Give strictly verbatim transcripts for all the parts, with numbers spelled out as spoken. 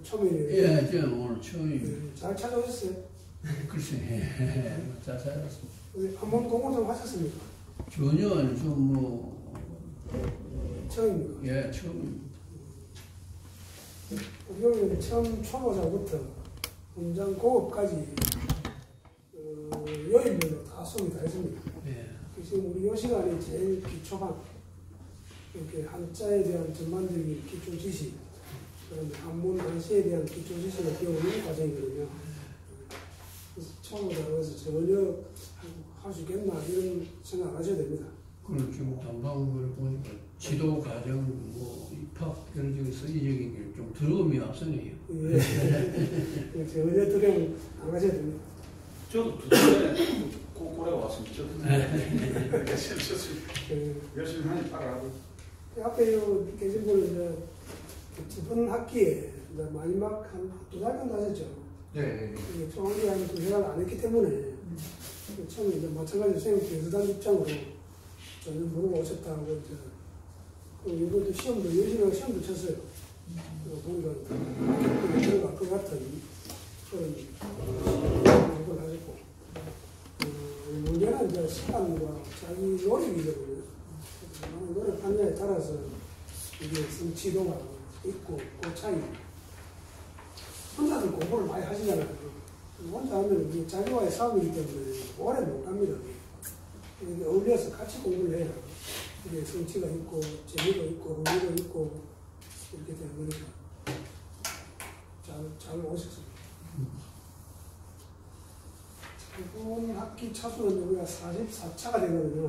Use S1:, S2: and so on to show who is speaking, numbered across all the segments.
S1: 처음이에요.
S2: 예, 저 오늘 처음입니다.
S1: 네, 잘 찾아오셨어요?
S2: 글쎄, 예, 잘 찾았습니다.
S1: 한번 공부 좀 하셨습니까?
S2: 전혀 좀 뭐,
S1: 처음입니까?
S2: 예, 처음.
S1: 우리는 처음 초보자부터 문장 고급까지 어, 요일별로 다 수업이 다 했습니다.
S2: 예.
S1: 지금 우리 요 시간이 제일 기초반, 이렇게 한자에 대한 전반적인 기초 지식, 그다음에 한문 한시에 대한 기초 지식을 배우는 과정이거든요. 그래서 초보자로서 전혀 할 수 있겠나 이런 생각 안 하셔야 됩니다.
S2: 그럼 지금 담당을 보니까 지도 과정, 뭐 입학 결정에서 이적인 게 좀 두려움이 앞서네요.
S1: 예. 전혀 두려움 안 하셔야 됩니다.
S3: 저도 두 달에 고래 왔습니다. 저도 열심히 하니 따라하고.
S1: 앞에 요 계신 분은 이제 저번 학기에 이제 마지막 한 두 달 정도 하셨죠.
S3: 네.
S1: 총학기 한 두 시간 안 했기 때문에 처음에 이제 마찬가지로 선생님 교수단 입장으로 전혀 모르고 오셨다고 이제 그리고 이번도 시험도 열심히 시험도 쳤어요. 보니까 학교 들어갈 것 같은 그런 공부를 하셨고 어, 문제는 이제 시간과 자기 노력이거든요. 노력 판단에 따라서 이게 성취도가 있고 그 차이. 혼자도 공부를 많이 하시잖아요. 혼자 하면 이게 자기와의 싸움이기 때문에 오래 못 갑니다. 이게 어울려서 같이 공부를 해야 이게 성취가 있고 재미도 있고 흥미도 있고 이렇게 되는 거니까 잘, 잘 오셨습니다. 이번 학기 차수는 우리가 사십사 차가 되거든요.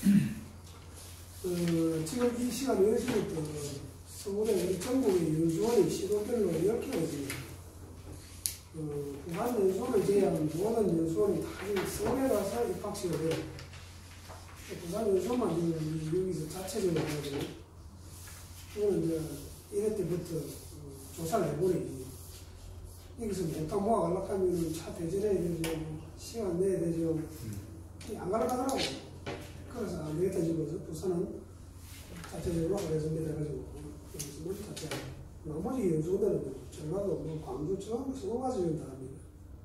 S1: 어, 지금 이 시간 여섯 시부터 서울에 우리 전국의 연수원이 시도별로 열 개가 있습니다. 어, 부산 연수원을 제외한 모든 연수원이 다 서울에 가서 입학식을 해요. 부산 연수원만 지금 여기서 자체적으로 하거든요. 이거는 이제 일 회 때부터 어, 조사를 해보니 여기서 몽땅 모아가려고 하면 차 대절해야 되죠. 시간 내야 되죠. 안 가려가더라고. 그래서 안 되겠다 싶어서 부산은 자체적으로 하게 준비돼가지고 여기서 먼저 자체하고 나머지 연수원들은 전라도, 뭐 광주, 전부 서울 가서 지금 다 합니다.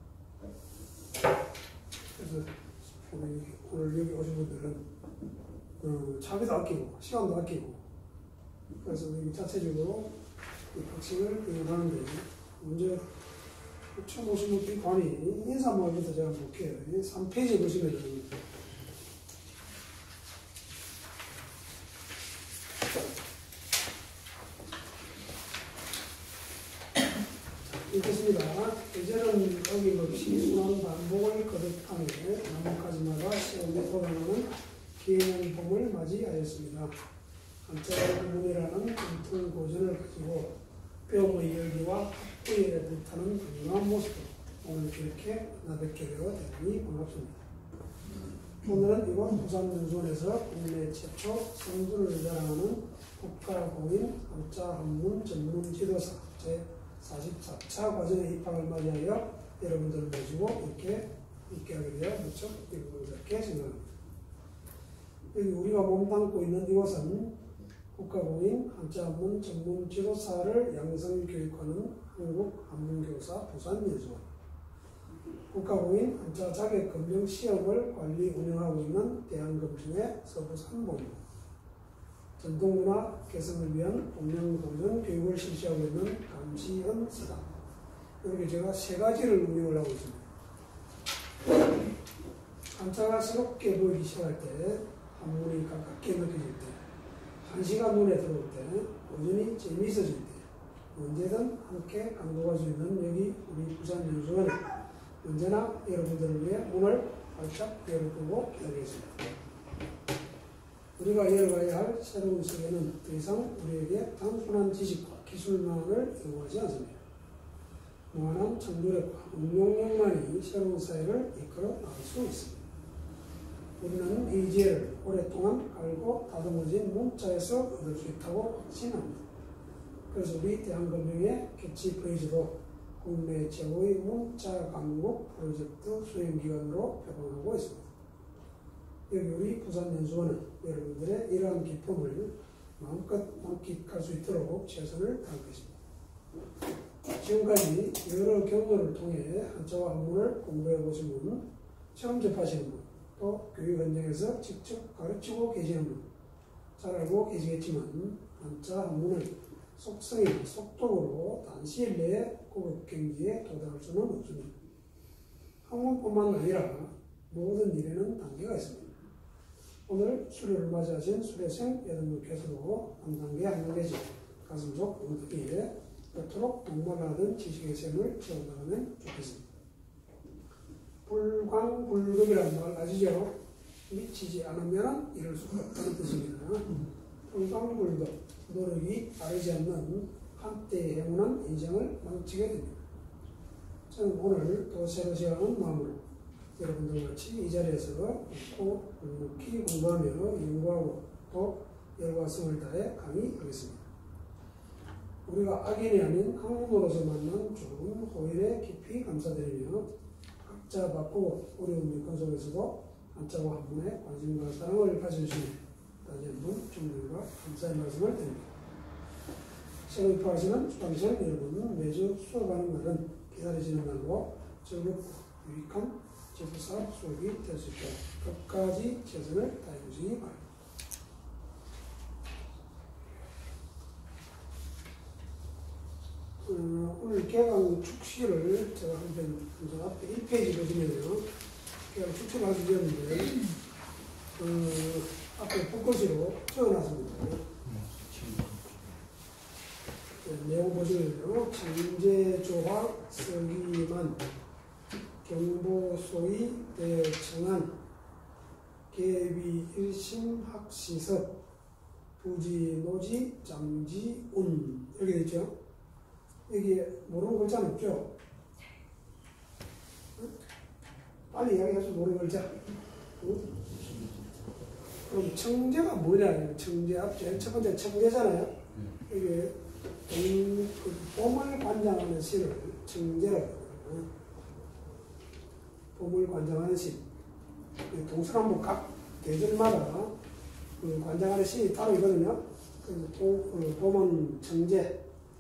S1: 그래서 우리 오늘 여기 오신 분들은 어, 차비도 아끼고 시간도 아끼고 그래서 여기 자체적으로 박식을 응원하는데 먼저 처음 오신 분들이 관이 인사말부터 제가 볼게요. 삼 페이지 보시면 읽겠습니다. 이제는 어김없이 순환 반복을 거듭하며 나뭇가지마다 시험에 돌아가는 기회는 봄을 맞이하였습니다. 한자의 구문이라는 전통 고전을 가지고 배움의 열기와 학부에 불타는 건강한 모습으로 오늘 이렇게 나뵙게 되어 대단히 반갑습니다. 오늘은 이번 부산연수원에서 국내 최초 성준을 자랑하는 국가공인 한자한문 전문 지도사 제사십사 차 과정의 입학을 맞이하여 여러분들을 모시고 이렇게 있게 하게 되어 무척 기쁘게 생각합니다. 여기 우리가 몸담고 있는 이곳은 국가공인 한자한문 전문 지도사를 양성교육하는 한국한문교사 부산연수원, 국가공인 한자 자격검정 시험을 관리 운영하고 있는 대한검증의 서부산본부, 전통문화 개성을 위한 공명도전 교육을 실시하고 있는 감시현 서당, 이렇게 제가 세 가지를 운영을 하고 있습니다. 한자가 새롭게 보이기 시작할 때, 한문이 가깝게 느껴질 때, 한시가 눈에 들어올 때, 고전이 재미있어질 때, 언제든 함께 강도할 수 있는 여기 우리 부산연수원에 언제나 여러분들을 위해 문을 활짝 열어두고 기다리겠습니다. 우리가 열어가야 할 새로운 세계는 더 이상 우리에게 단순한 지식과 기술만을 요구하지 않습니다. 무한한 창조력과 응용력만이 새로운 사회를 이끌어 나갈 수 있습니다. 우리는 이 지혜를 오랫동안 알고 다듬어진 문자에서 얻을 수 있다고 확신합니다. 그래서 우리 대한검증의 캐치프레이즈도 국내 최고의 문자 강국 프로젝트 수행기관으로 표방하고 있습니다. 여기 우리 부산연수원은 여러분들의 이러한 기쁨을 마음껏 만끽할 수 있도록 최선을 다하겠습니다. 지금까지 여러 경로를 통해 한자와 한문을 공부해 보신 분, 처음 접하시는 분, 또 교육 현장에서 직접 가르치고 계시는 분, 잘 알고 계시겠지만 한자 한문은 속성이나 속독으로 단시일 내에 고급 경지에 도달할 수는 없습니다. 한문뿐만 아니라 모든 일에는 단계가 있습니다. 오늘 수료를 맞이하신 수료생 여러분께서도 한 단계 한 단계씩 가슴속 엉덩이에 그토록 목말라하던 지식의 샘을 채워나가면 좋겠습니다. 불광불급이라는 말 아시죠? 미치지 않으면 이룰 수가 없다는 뜻입니다. 불광불급, 노력이 다르지 않는 한때의 행운한 인생을 망치게 됩니다. 저는 오늘 또 새로 시작하는 마음으로 여러분들 같이 이 자리에서 꼭 묵묵히 공부하며 연구하고 또 열과 성을 다해 강의하겠습니다. 우리가 악인이 아닌 학문으로서 만난 좋은 호인에 깊이 감사드리며 각자 바꾸고 어려운 여건 속에서도 한자와 한문에 관심과 사랑을 가져주시니 다시 한번 존경과 감사의 말씀을 드립니다. 새로 입학하시는 수강생 여러분, 매주 수업하는 날은 기다려지는 날로 즐겁고 유익한 제도사업 수업이 될 수 있도록 끝까지 최선을 다해주시기 바랍니다. 어, 오늘 개강 축시를 제가 한번 앞에 일 페이지 보시면요. 개강 축시를 하기 전인데, 어, 앞에 붓글씨로 적어놨습니다. 네, 내용 보시면요. 진제조학 서기만 경보소위 대청안 계비 일심 학시석 부지노지 장지운 이렇게 되죠. 여기에 모르는 글자는 없죠? 빨리 이야기해서 모르는 글자. 응? 그럼 청제가 뭐냐? 청제 앞 제일 첫 번째 청제잖아요. 이게 동, 그 봄을 관장하는 시를 청제라고 합니다. 봄을 관장하는 시. 동서남북 각 계절마다 그 관장하는 시이 따로 있거든요. 그래서 봄, 봄은 청제,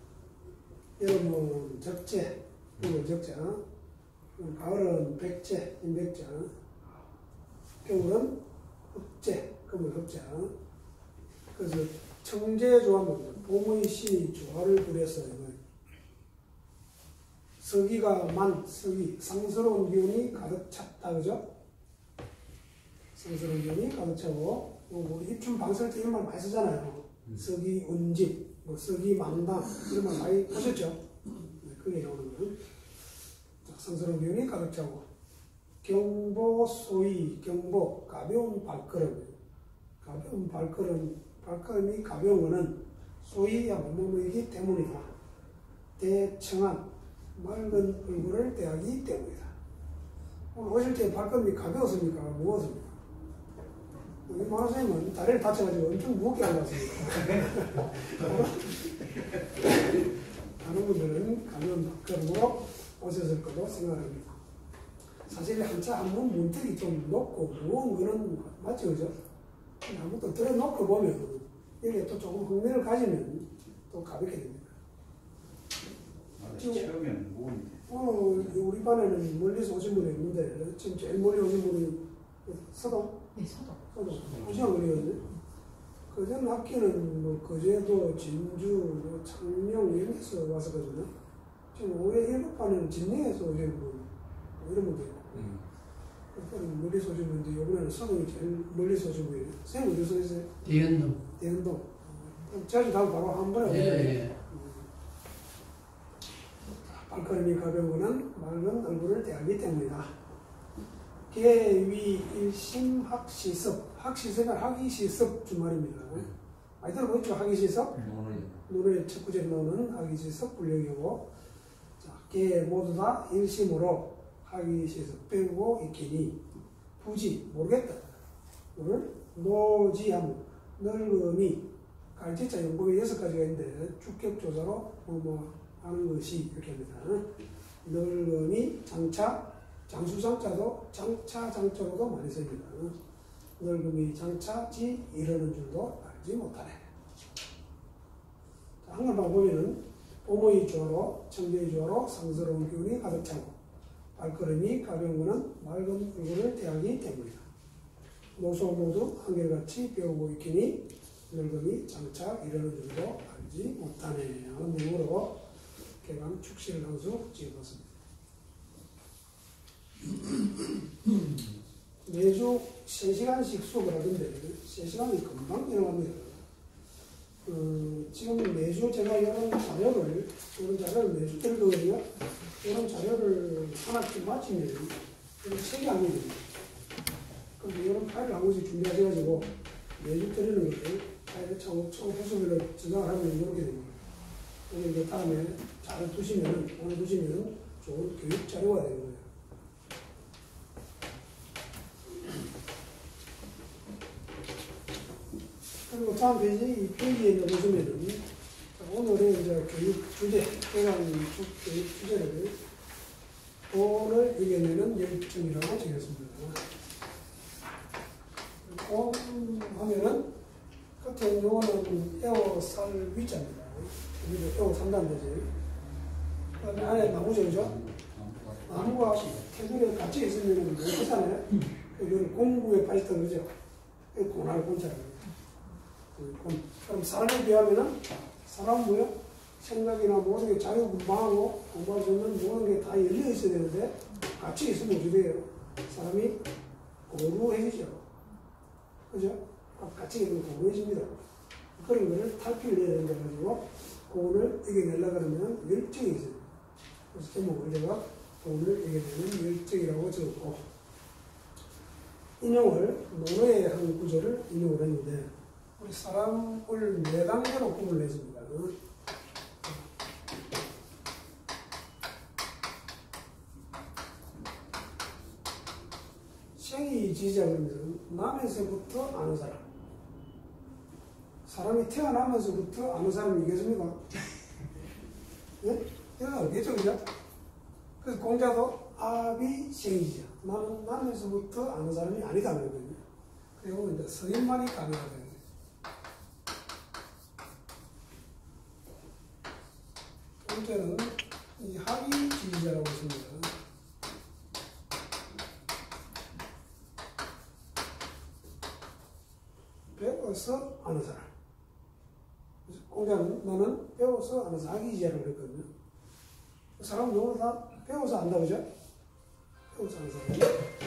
S1: 여름은 적재, 봄은 적재, 가을은 백제, 임백제, 겨울은 흑제, 금은 흑제. 그래서 청제조합은 봄의 시 조화를 부렸어요. 서기가 만, 서기, 상스러운 기운이 가득 찼다, 그죠? 상스러운 기운이 가득 차고, 우리 입춘 방설 때 이런 말 많이 쓰잖아요. 서기 운집, 뭐 서기 망당, 이런 말 많이 보셨죠? 네, 그게 나오는 거예요. 상스러운 기운이 가득 차고, 경보 소위, 경보, 가벼운 발걸음. 가벼운 발걸음, 발걸음이 가벼운 거는 소위야 뭐뭐이기 때문이다. 대청한, 맑은 얼굴을 대하기 때문이다. 오늘 오실 때 발걸음이 가벼웠습니까? 무거웠습니까? 우리 만화 선생님은 다리를 다쳐가지고 엄청 무겁게 하고 왔습니다. 다른 분들은 가벼운 발걸음으로 오셨을 거로 생각합니다. 사실 한자 한문 문턱이 좀 높고 무거운 거는 맞죠, 그죠? 한번 또 들어놓고 보면 이게 또 조금 흥미를 가지면 또 가볍게 됩니다.
S3: 처음에는 무거운데.
S1: 오늘 우리 반에는 멀리서 오신 분이 있는데 지금 제일 멀리 오신 분이 서동?
S4: 네, 서동.
S1: 서동. 한 시간 걸리거든요. 그전 학기는 뭐 거제도, 진주, 뭐 창녕 이런 데서 왔었거든요. 지금 올해 일곱 반에는 진내에서 오신 분, 뭐 이런 분도 있고. 음. 그럼 멀리서 오신 분인데 이번에는 서동이 제일 멀리서 오신 분이에요. 선생님 어디서 오셨어요?
S2: 대연동.
S1: 대연동. 자주 가면 바로 한 번에 오세요.
S2: 예, 예. 발걸음이 가벼운 것은 맑은 얼굴을 대하기 때문이다. 계위 일심 학시섭. 학시섭은 학이시섭 주말입니다. 많이 들어보셨죠? 학이시섭? 논의 첫 구절에 나오는 학이시섭 분력이고, 자, 계 모두 다 일심으로 학이시섭 배우고 있기니 부지 모르겠다. 오늘 노지함 늙음이 갈지자 연법이 여섯 가지가 있는데 주격조사로 뭐뭐 하는 것이 이렇게 합니다. 늙음이 장차, 장수장자도 장차, 장자로도 많이 씁니다. 늙음이 장차지 이르는 줄도 알지 못하네. 한글만 보면은
S1: 봄의 조로, 청정의 조로 상스러운 기운이 가득 차고 발걸음이 가벼운 것은 맑은 얼굴을 대하기 때문이다. 모두 모두 한결같이 배우고 있기니 늙음이 장차 이르는 줄도 알지 못하네 하는 내용으로 개강 축시를 한 수 찍었습니다. 매주 세 시간씩 수업을 하던데 세 시간이 금방 지나갑니다. 그 지금 매주 제가 이런 자료를 이런 자료를 매주 드리거든요. 이런 자료를 하나씩 마치면 이런 책이 안 됩니다. 그럼 이런 파일을 한 권씩 준비하셔가지고 매주 드리는 것을 파일을 총, 총 해수별로 저장을 하면 이렇게 됩니다. 그래서 이제 다음에 잘 두시면, 오늘 두시면 좋은 교육 자료가 되는 거예요. 그리고 다음 페이지, 이 페이지에 보시면은, 오늘의 이제 교육 주제, 해당 교육 주제를 돈을 이겨내는 열정이라고 적었습니다. 돈 하면은, 끝에 요거는 에어 살 위자입니다. 여기도 에어 산다는 거지. 그 다음에 안에 나무죠, 그죠? 나무가 테두리에 같이 있으면 못 크잖아요. 여기는 공구에 빠졌다 그러죠? 공할 공짜라고. 그럼 사람에 비하면은 사람은 뭐야? 생각이나 모든 게 자유분방하고 공부할 수 있는 모든 게 다 열려 있어야 되는데 같이 있으면 어떻게 돼요? 사람이 고루해지죠. 그죠? 같이 있으면 고루해집니다. 그런 거를 탈피를 해야 된다 가지고 돈을 이겨내려고 하면 열정이 있어요. 그래서 제목을 제가 돈을 이겨내는 열정이라고 적었고 인용을 논어의 한 구절을 인용을 했는데 우리 사람을 네 단계로 구분을 했습니다. 생이 지지하면 나면서부터 아는 사람. 사람이 태어나면서부터 아는 사람이 있겠습니까? 예? 태어나겠죠, 그죠? 그래서 공자도 아비 생이지야. 나는 나면서부터 아는 사람이 아니다 그러거든요. 그리고 이제 성인만이 가능하다. 번째는 이 학위 지지자라고 있습니다. 배워서 아는 사람. 공자는 나는 배워서 아는 사람, 학위 지지자라고 그랬거든요. 그 사람은 누구나 다 배워서 안다, 그죠? 배워서 아는 사람.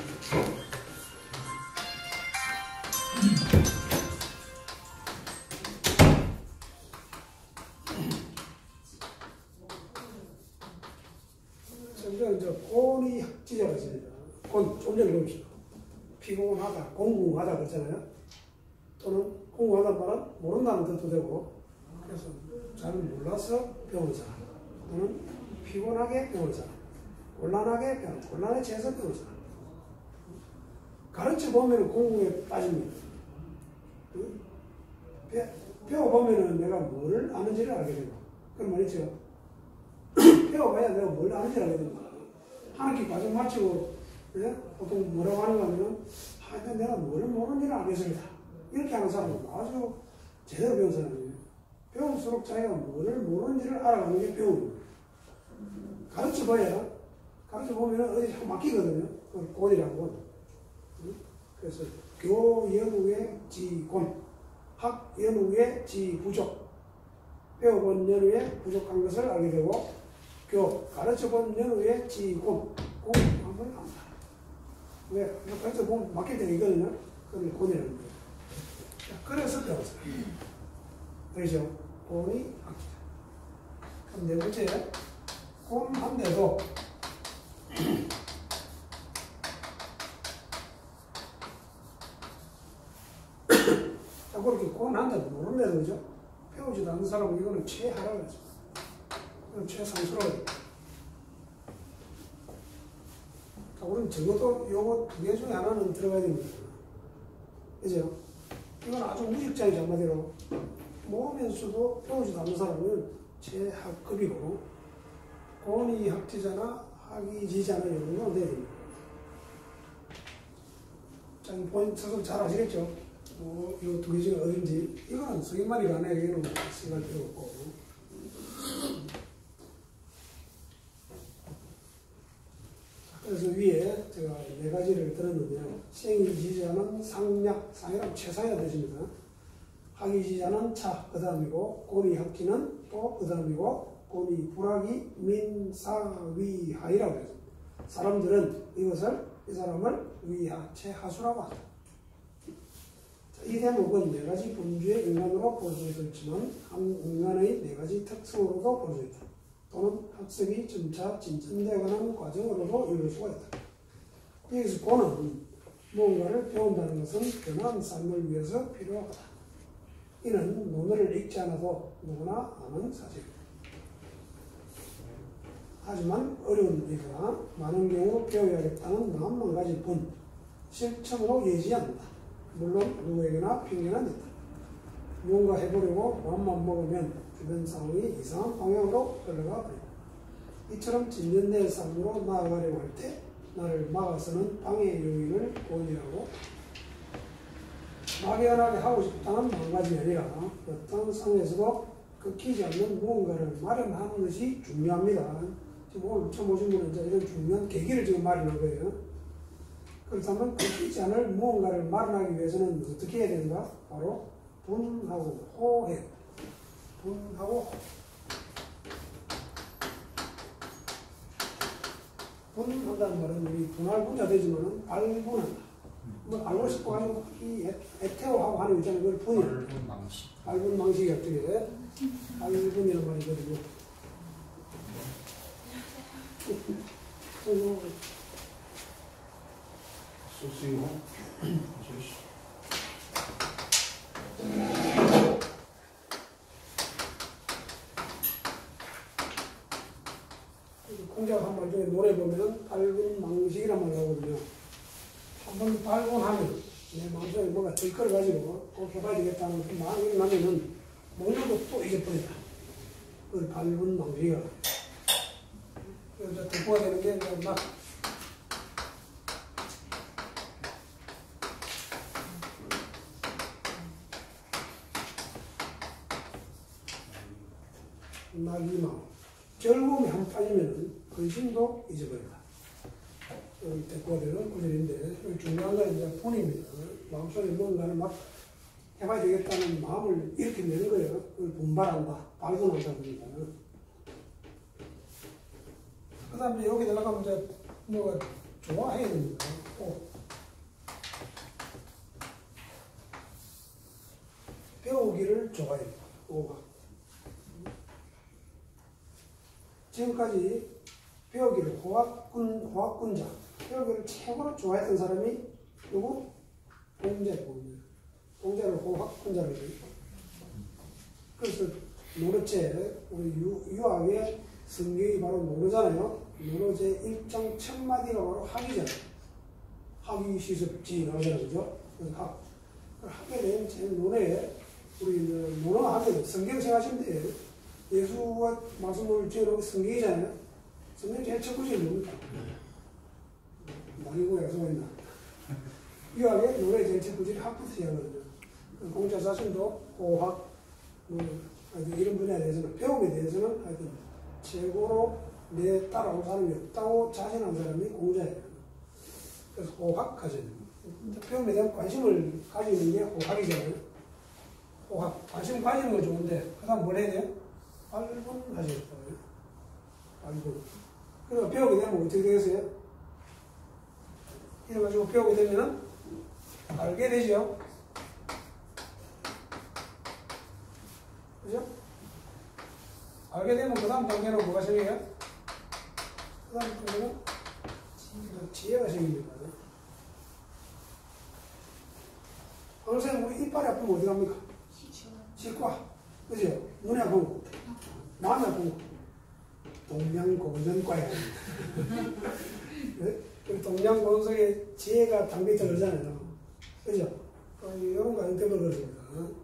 S1: 이제 곤이 학지자가 있습니다. 곤, 좀 전에 배웁시다. 피곤하다, 공공하다 그랬잖아요. 또는 공공하다는 말은 모른다는 뜻도 되고, 그래서 잘 몰라서 배우는 사람. 또는 피곤하게 배우는 사람. 곤란하게 배우는 사람. 곤란해져서 배우는 사람. 가르쳐 보면 공공에 빠집니다. 배워보면 내가 뭘 아는지를 알게 되고, 그런 말이죠. 배워봐야 내가 뭘 아는지 알게 된다. 한 학기 과정 마치고, 네? 보통 뭐라고 하는가 하면, 아, 내가 뭘 모르는지를 알겠습니다. 이렇게 하는 사람은 아주 제대로 배운 사람이에요. 배울수록 자기가 뭘 모르는지를 알아가는 게 배우는 거예요. 가르쳐 봐야, 가르쳐 보면 어디 자꾸 맡기거든요. 그걸 곤이라고. 그래서 교연후의 지곤, 학연후의 지부족. 배워본 연후에 부족한 것을 알게 되고, 교, 가르쳐본 연후에 지곤, 곤 한번 안다. 왜? 가르쳐 보면 맡길 때가 있거든요. 그걸 곤이라는 거예요. 그래서 배웠어요. 그렇죠? 곤이 학기다. 그럼 네 번째, 곤한데도 자, 그렇게 곤한데도 모르는데도 그죠? 배우지도 않는 사람은 이거는 최하라고 했죠. 그럼 최상수라고. 자, 우리는 적어도 요거 두 개 중에 하나는 들어가야 됩니다. 그죠? 이건 아주 무직자이죠, 한마디로. 모르면서도 배우지도 않는 사람은 최하급이고, 곤이 학지자나 학위지자나 이런 건 돼야 됩니다. 자, 이 본인 스스로 잘 아시겠죠? 뭐, 이 두 개 중에 어딘지. 이거는 성인만이 가네. 이거는 생각할 필요 없고. 예를 들었는데요. 생이지자는 상약, 상이라면 최상이라 되십니다. 학이지자는 차, 그 다음이고, 고리학기는 또 그 다음이고, 고리, 불학이, 민, 사, 위, 하이라고 해서 사람들은 이것을, 이 사람을 위하, 최하수라고 한다. 이 대목은 네 가지 분주의 인간으로 볼 수도 있지만 한 인간의 네 가지 특성으로도 볼 수 있다. 또는 학습이 점차 진전되어가는 과정으로도 이룰 수가 있다. 여기서 고는 무언가를 배운다는 것은 변화한 삶을 위해서 필요하다. 이는 논어를 읽지 않아도 누구나 아는 사실이다. 하지만 어려운 일이나 많은 경우 배워야겠다는 마음만 가진 분, 실천으로 예지 않는다. 물론 누구에게나 핑계는 있다. 무언가 해보려고 마음만 먹으면 주변 상황이 이상한 방향으로 흘러가 버린다. 이처럼 진전된 삶으로 나아가려고 할 때 나를 막아서는 방해 요인을 고려하고 막연하게 하고 싶다는 마음가짐이 아니라 어떤 상황에서도 끊기지 않는 무언가를 마련하는 것이 중요합니다. 지금 오늘 처음 오신 분은 이제 이런 중요한 계기를 지금 마련한 거예요. 그렇다면 끊기지 않을 무언가를 마련하기 위해서는 어떻게 해야 되는가? 바로 분하고 호해요. 분하고 호. 분한다는 말은 우리 분할 분자 되지만은 발분한다. 뭐 알고 싶어가지고 이 에테오하고 하는 거 있잖아요. 그걸 분이야.
S3: 발분 망식.
S1: 발분 방식이 어떻게 돼? 발분이란 말이거든요.
S3: 소스이고.
S1: 공작 한 말 중에 노래 보면 발분 방식이란 말 나오거든요. 한번 발분하면 내 마음속에 뭐가 들끓어가지고 꼭 해봐야 되겠다는 그 마음이 나면은 먹는 것도 잊어버린다. 그 발분 방식이야. 그래서 듣고가 되는데 막 낙이마 즐거움이 한 빠지면은 근심도 잊어버린다. 듣고가 되는 구절인데 중요한 건 이제 분입니다. 마음속에 뭔가를 막 해봐야 되겠다는 마음을 일으켜내는 거예요. 그걸 분발한다, 발군한다 그러니까. 그 다음에 여기 들어가면 이제 뭐가 좋아해야 됩니다. 꼭. 배우기를 좋아해요. 오가. 지금까지 배우기를 호학군, 호학군자, 배우기를 최고로 좋아했던 사람이 누구? 공자예요, 공자. 공자를 호학군자를 해요. 그래서 노르체, 우리 유, 유학의 성경이 바로 노르잖아요. 노르제 일 장 첫 마디가 바로 학이잖아요. 학이 시습지 나오잖아요. 그죠? 학. 학에 대한 제 노래에 우리 노르가 하면 성경 생각하시면 돼요. 예수가 말씀을 지어놓은 성경이잖아요. 성경 제일 첫 구절이 뭡니까? 망이고 약속가 있나? 유학의 노래 제일 첫 구절이 학부터 시작하거든요. 공자 자신도 호학, 뭐, 이런 분야에 대해서는, 배움에 대해서는 하여튼 최고로 내 따라올 사람이 없다고 자신한 사람이 공자예요. 그래서 호학하죠. 배움에 대한 관심을 가지는 게 호학이잖아요. 호학. 관심 가지는 건 좋은데, 그 다음 뭘 해야 돼요? 발분하셔야 돼요. 발분. 그래서 배우게 되면 어떻게 되겠어요? 이래가지고 배우게 되면은 알게 되죠. 그죠? 알게 되면 그 다음 단계는 뭐가 생겨요? 그 다음 단계는 지혜가 생깁니다. 항상 우리 이빨이 아프면 어디 갑니까? 치과. 그죠? 눈이 아픈 거, 마음이 아픈 거, 동양공전과에. 동양공전에 지혜가 담겨있다 그러잖아요. 그죠? 이런 거 안 때문에 그렇습니다.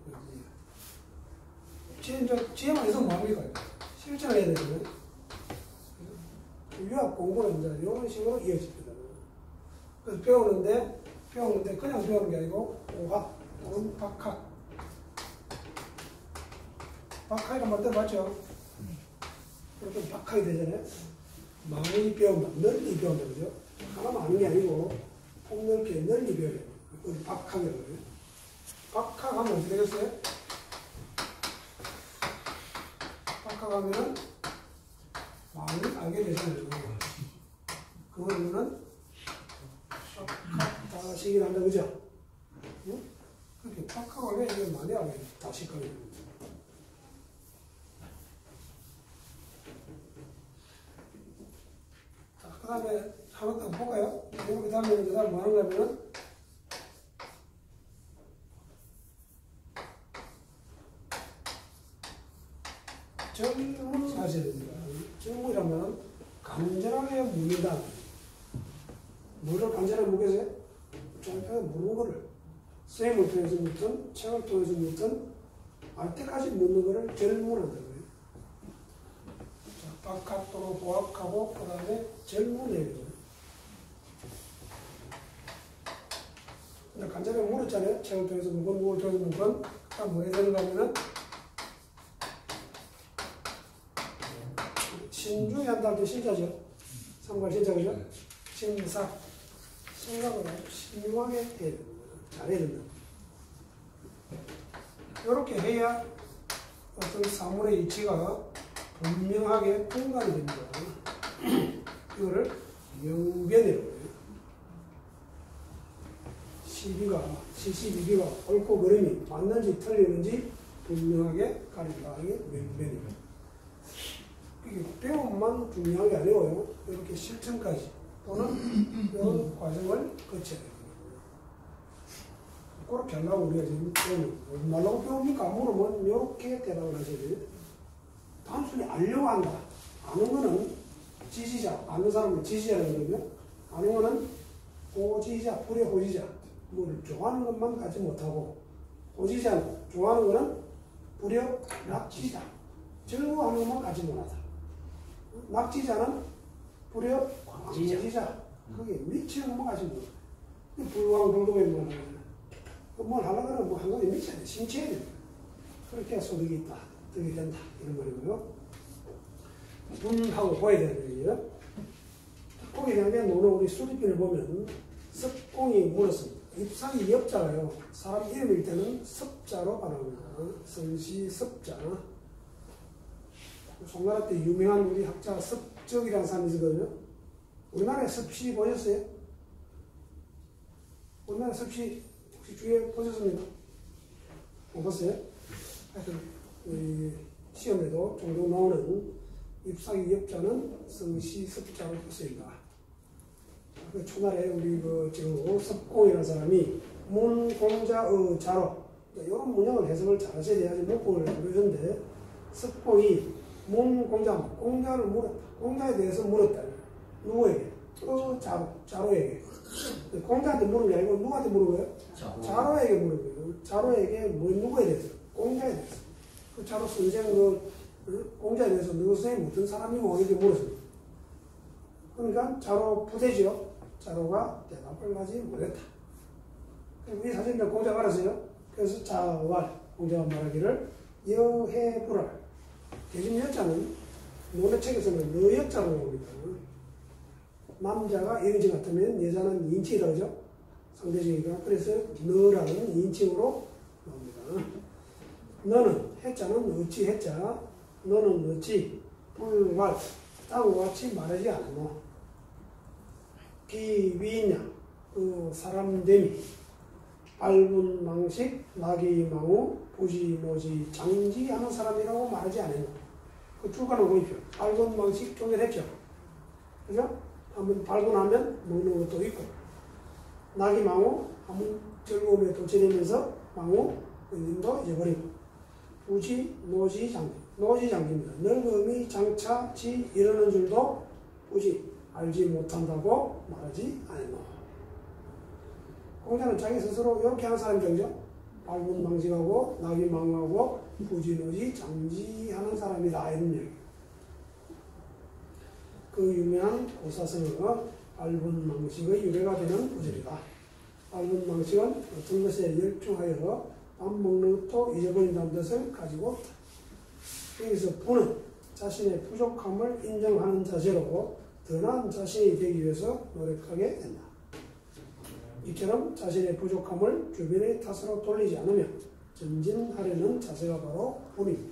S1: 지혜, 지혜만 있으면 뭐합니까? 실천을 해야 되잖아요. 유학 공부는 이제 이런 식으로 이어집니다. 그래서 배우는데, 배우는데 그냥 배우는 게 아니고, 오학 또는 박학. 박학이란 말 들어봤죠? 그렇게 박학이 되잖아요. 많이 배운다, 널리 배운다, 그죠? 하나만 아는 게 아니고, 폭넓게 널리 배워요. 박하게. 박하가면 어떻게 되겠어요? 박하가면은 많이 알게 되잖아요. 그거는 박하다시기 한다, 그죠? 응? 그렇게 박하가 왜 이게 많이 알게 돼? 다시까지. 자, 그 다음에 한번 더 볼까요? 그 다음에 그 다음 뭐 하는 거냐면은 정문 사실입니다. 정문이라면 간절하게 묻는다. 뭐를 간절하게 묻겠어요? 정확하게 묻는 거를 쌤을 통해서 묻든 책을 통해서 묻든 알 때까지 묻는 거를 절문한다는 거예요. 자, 박학도로 보학하고 그 다음에 절문해요. 근데 간절하게 물었잖아요. 책을 통해서 묻건 누굴 통해서 묻건 그다음 뭐 해야 되는가 하면은 신중히 한다는 게 신자죠. 삼갈 신자, 그죠? 신사. 생각을 아주 신중하게 해야 됩니다. 잘해야 된다. 이렇게 해야 어떤 사물의 위치가 분명하게 공간이 됩니다. 이거를 명변이라고 해요. 시비가, 시시비비가 옳고 그름이 맞는지 틀리는지 분명하게 가린다. 이게 명변입니다. 이게 배움만 중요한 게 아니고요. 이렇게 실천까지 또는 이런 과정을 거쳐야 됩니다. 그렇게 하려고 우리가 지금 배우는 말라고 배웁니까? 물으면 이렇게 대답을 하셔야 돼요. 단순히 알려고 한다. 아는 거는 지지자, 아는 사람은 지지자라고 그러면 아는 거는 호지자, 불의 호지자. 뭘 좋아하는 것만 가지 못하고 호지자는 좋아하는 거는 불의 낙지자. 즐거워하는 것만 가지 못하다. 낙지자는 불의 광지자. 그게 미치는 것만 가지 못하다. 불광불급에 뭐 하려고 뭘 하려고 하면 뭐 한 가지 미쳐야 돼. 심취해야 돼. 그렇게 소득이 있다. 득이 된다. 이런 말이고요. 분하고 보야 되는 얘기예요. 거기에 대한 노는 우리 수리편을 보면 습공이 물었습니다. 입상이 엽자가요. 사람 이름일 때는 습자로 발음합니다. 성시 습자. 송나라 때 유명한 우리 학자 습적이라는 사람이 있거든요. 우리나라에 습시 보셨어요? 우리나라 습시 혹시 주위에 보셨습니까? 못 봤어요? 하여튼 우리 시험에도 종종 나오는 입상이 엽자는 성시 습자로 쓰인다. 그 초날에 우리 그 지금 습공이라는 사람이 문공자의 자로 이런 문형을 해석을 잘 하셔야 돼야지 문공을 그러는데 습공이 문공자 공자를 물었다. 공자에 대해서 물었다. 누구에게? 그 자로 자로에게. 공자한테 물은 게 아니고 누구한테 물은 거예요? 자로. 자로에게 물은 거예요. 자로에게 뭐 누구에 대해서? 공자에 대해서. 그 자로 선생 그 공자에 대해서 누구 선생님 어떤 사람이고 이렇게 물었습니다. 그러니까 자로 부대죠. 자로가 대답을 하지 못했다. 우리 사진들 공자가 알았어요. 그래서 자왈 공자가 말하기를 여해불알. 대신 여자는 노래책에서는 너여자로 나옵니다. 남자가 이인칭 같으면 여자는 인칭이라고 하죠. 상대적이니까. 그래서 너라는 인칭으로 나옵니다. 너는 해자는 어찌 해자. 너는 어찌 불왈 땅과 같이 말하지 않노. 기위냐 그 사람됨이 밟은 망식 나기망우 부지노지 장지하는 사람이라고 말하지 않았노. 그 줄가는 보십시오. 밟은 망식 종결했죠. 그죠? 한번 발견하면 먹는 것도 있고 나기망우 한번 즐거움에 도취되면서 망우 은인도 잊어버리고 부지 노지 장기 노지 장기입니다. 늙음이 장차 지 이러는 줄도 부지 알지 못한다고 말하지 않노. 공자는 자기 스스로 이렇게 하는 사람이죠. 밟은 망직하고 나기망우하고 부지 노지 장지하는 사람이다 이런 얘기. 그 유명한 고사성어가 밟은 망식의 유래가 되는 구절이다. 밟은 망식은 어떤 것에 열중하여 밥 먹는 것도 잊어버린다는 뜻을 가지고 있다. 여기서 부는 자신의 부족함을 인정하는 자세로 더 나은 자신이 되기 위해서 노력하게 된다. 이처럼 자신의 부족함을 주변의 탓으로 돌리지 않으며 전진하려는 자세가 바로 본입니다.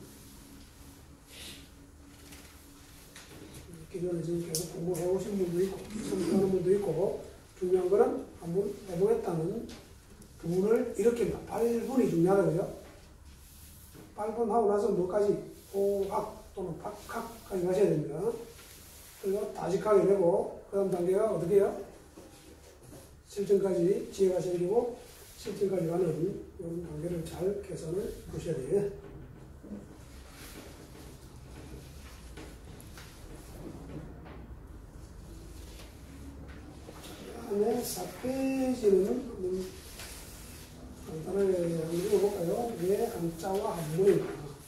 S1: 기존에 지금 계속 공부해 오신 분도 있고, 성공하는 분도 있고, 중요한 거는 한번 해보겠다는 분을 이렇게 팔 분이 중요하다, 그죠? 팔 분 하고 나서 뭐까지? 호학 또는 박학까지 가셔야 됩니다. 그리고 다직하게 되고, 그 다음 단계가 어떻게 해요? 실전까지 지혜가 생기고, 실전까지 가는 이런 단계를 잘 개선을 보셔야 돼요. 다음에 사 페이지는 한번 간단하게 한번 읽어볼까요? 왜 한자와 한문인가?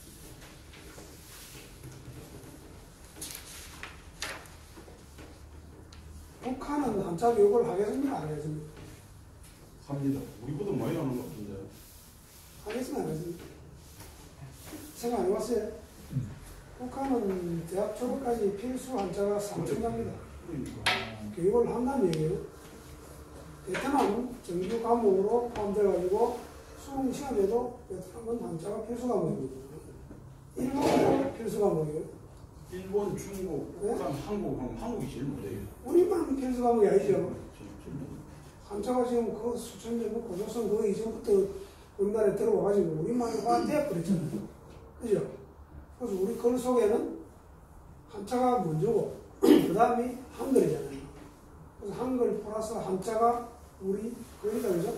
S1: 북한은 한자 교육을 하겠습니까? 안 하겠습니까?
S3: 합니다. 우리보다 많이 하는 것 같은데.
S1: 하겠습니까? 안 하겠습니까? 생각 안 해봤어요? 북한은 대학 졸업까지 필수 한자가 삼천 자입니다.
S3: 그러니까.
S1: 교육을 한다는 얘기예요. 베트남 정규 과목으로 포함돼가지고 수능 시험에도 베트남은 한자가 필수 과목입니다. 일본도 필수 과목이에요.
S3: 일본, 중국,
S1: 네?
S3: 북한, 한국, 하면 한국이 제일 못해요.
S1: 우리만 필수 과목이 아니죠.
S3: 제일, 제일 못해요.
S1: 한자가 지금 그 수천 년 고조선 그 이전부터 우리나라에 들어와가지고 우리만 화대학 그랬잖아요. 그죠? 그래서 우리 글 속에는 한자가 먼저고 그 다음이 한글이잖아요. 그래서 한글 플러스 한자가 우리 글이다, 그죠?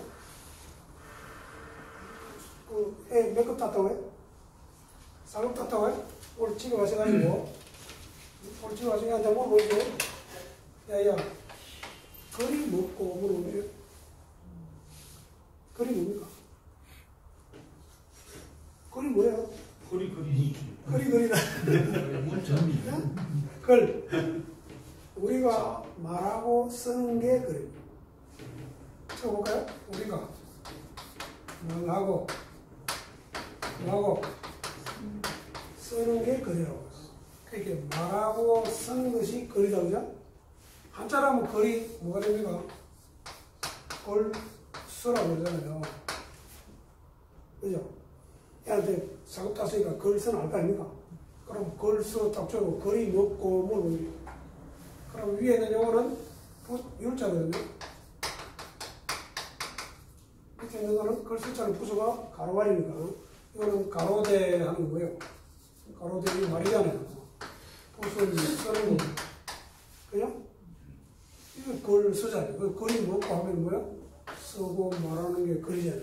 S1: 그, 애 몇 급 땄다고 해? 사 급 땄다고 해? 오늘 집에 가셔가지고 오늘 집에 가서 한테 물어보세요. 야야, 글이 뭐고 물어보세요. 글이 뭡니까? 글이 뭐예요?
S3: 거리, 거리.
S1: 글이 글이다. 글. 우리가 말하고 쓰는 게 글입니다. 쳐볼까요? 우리가 말하고 말하고 쓰는 게 글이라고. 그렇게 말하고 쓰는 것이 글이다, 그죠? 한자라면 글이 뭐가 됩니까? 글, 쓰라고 그러잖아요. 그죠? 애한테 사고 땄으니까 글 쓰는 알 거 아닙니까? 그럼 글, 써, 딱 적고 글이 먹고 뭐 그럼 위에 있는 요거는 율자거든요. 밑에 있는 거는 글 숫자는 부수가 가로말이니까 이거는 가로대 하는 거예요. 가로대 이 말이잖아요. 부수는 쓰는 거. 그죠? 이거 글 쓰잖아요. 그 글이 먹고 하면 뭐야? 쓰고 말하는 게 글이잖아요.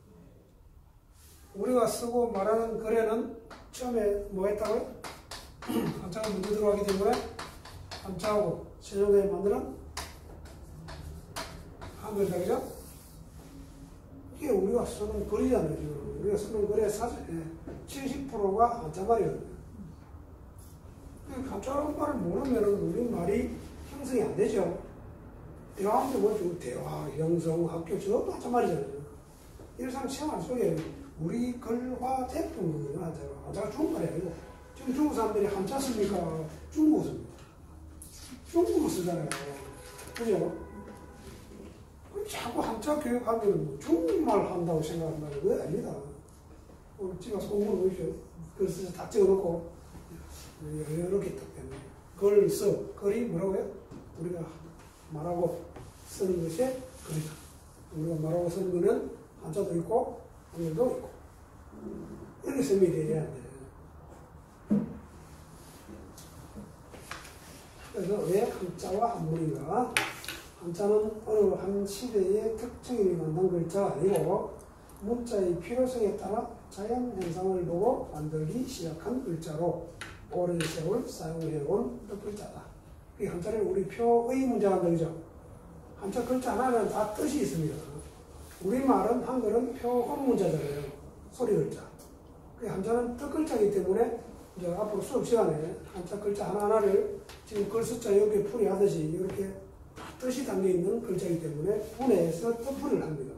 S1: 우리가 쓰고 말하는 글에는 처음에 뭐 했다고요? 한자가 먼저 들어가기 때문에 한자하고 세종대에 만드는 한글자, 그죠? 이게 우리가 쓰는 글이잖아요. 지금. 우리가 쓰는 글의 칠십 퍼센트가 한자말이거든요. 한자라는 말을 모르면 우리 말이 형성이 안 되죠. 대화하는데 뭐 대화, 형성, 학교, 저것도 한자말이잖아요. 일상생활 속에 우리 글화 대부분 한자가, 한자가 중국말이 아니고 지금 중국 사람들이 한자 씁니까? 중국어 씁니까? 중국어 쓰잖아요. 그죠? 자꾸 한자 교육하면 뭐 중국말 한다고 생각한다는 거 아닙니다. 오늘 집에 가서 공부를 보십시오. 글쓰서 다 찍어놓고 이렇게 딱 되는 거예요. 글, 써. 글이 뭐라고요? 우리가 말하고 쓰는 것이 글이다. 우리가 말하고 쓰는 거는 한자도 있고 한글도 있고 이렇게 설명이 돼야 안 돼요. 그래서 왜 한자와 한문인가? 한자는 어느 한 시대의 특징이 만든 글자가 아니고 문자의 필요성에 따라 자연 현상을 보고 만들기 시작한 글자로 오랜 세월 사용해온 글자다. 이 한자를 우리 표의 문제가 한다, 그죠? 한자 글자 하나는 다 뜻이 있습니다. 우리말은 한글은 표음 문자잖아요. 소리 글자. 그 한자는 뜻 글자이기 때문에 이제 앞으로 수업 시간에 한자 글자 하나하나를 지금 글 숫자 이렇게 풀이하듯이 이렇게 다 뜻이 담겨있는 글자이기 때문에 분해해서 뜻풀이를 합니다.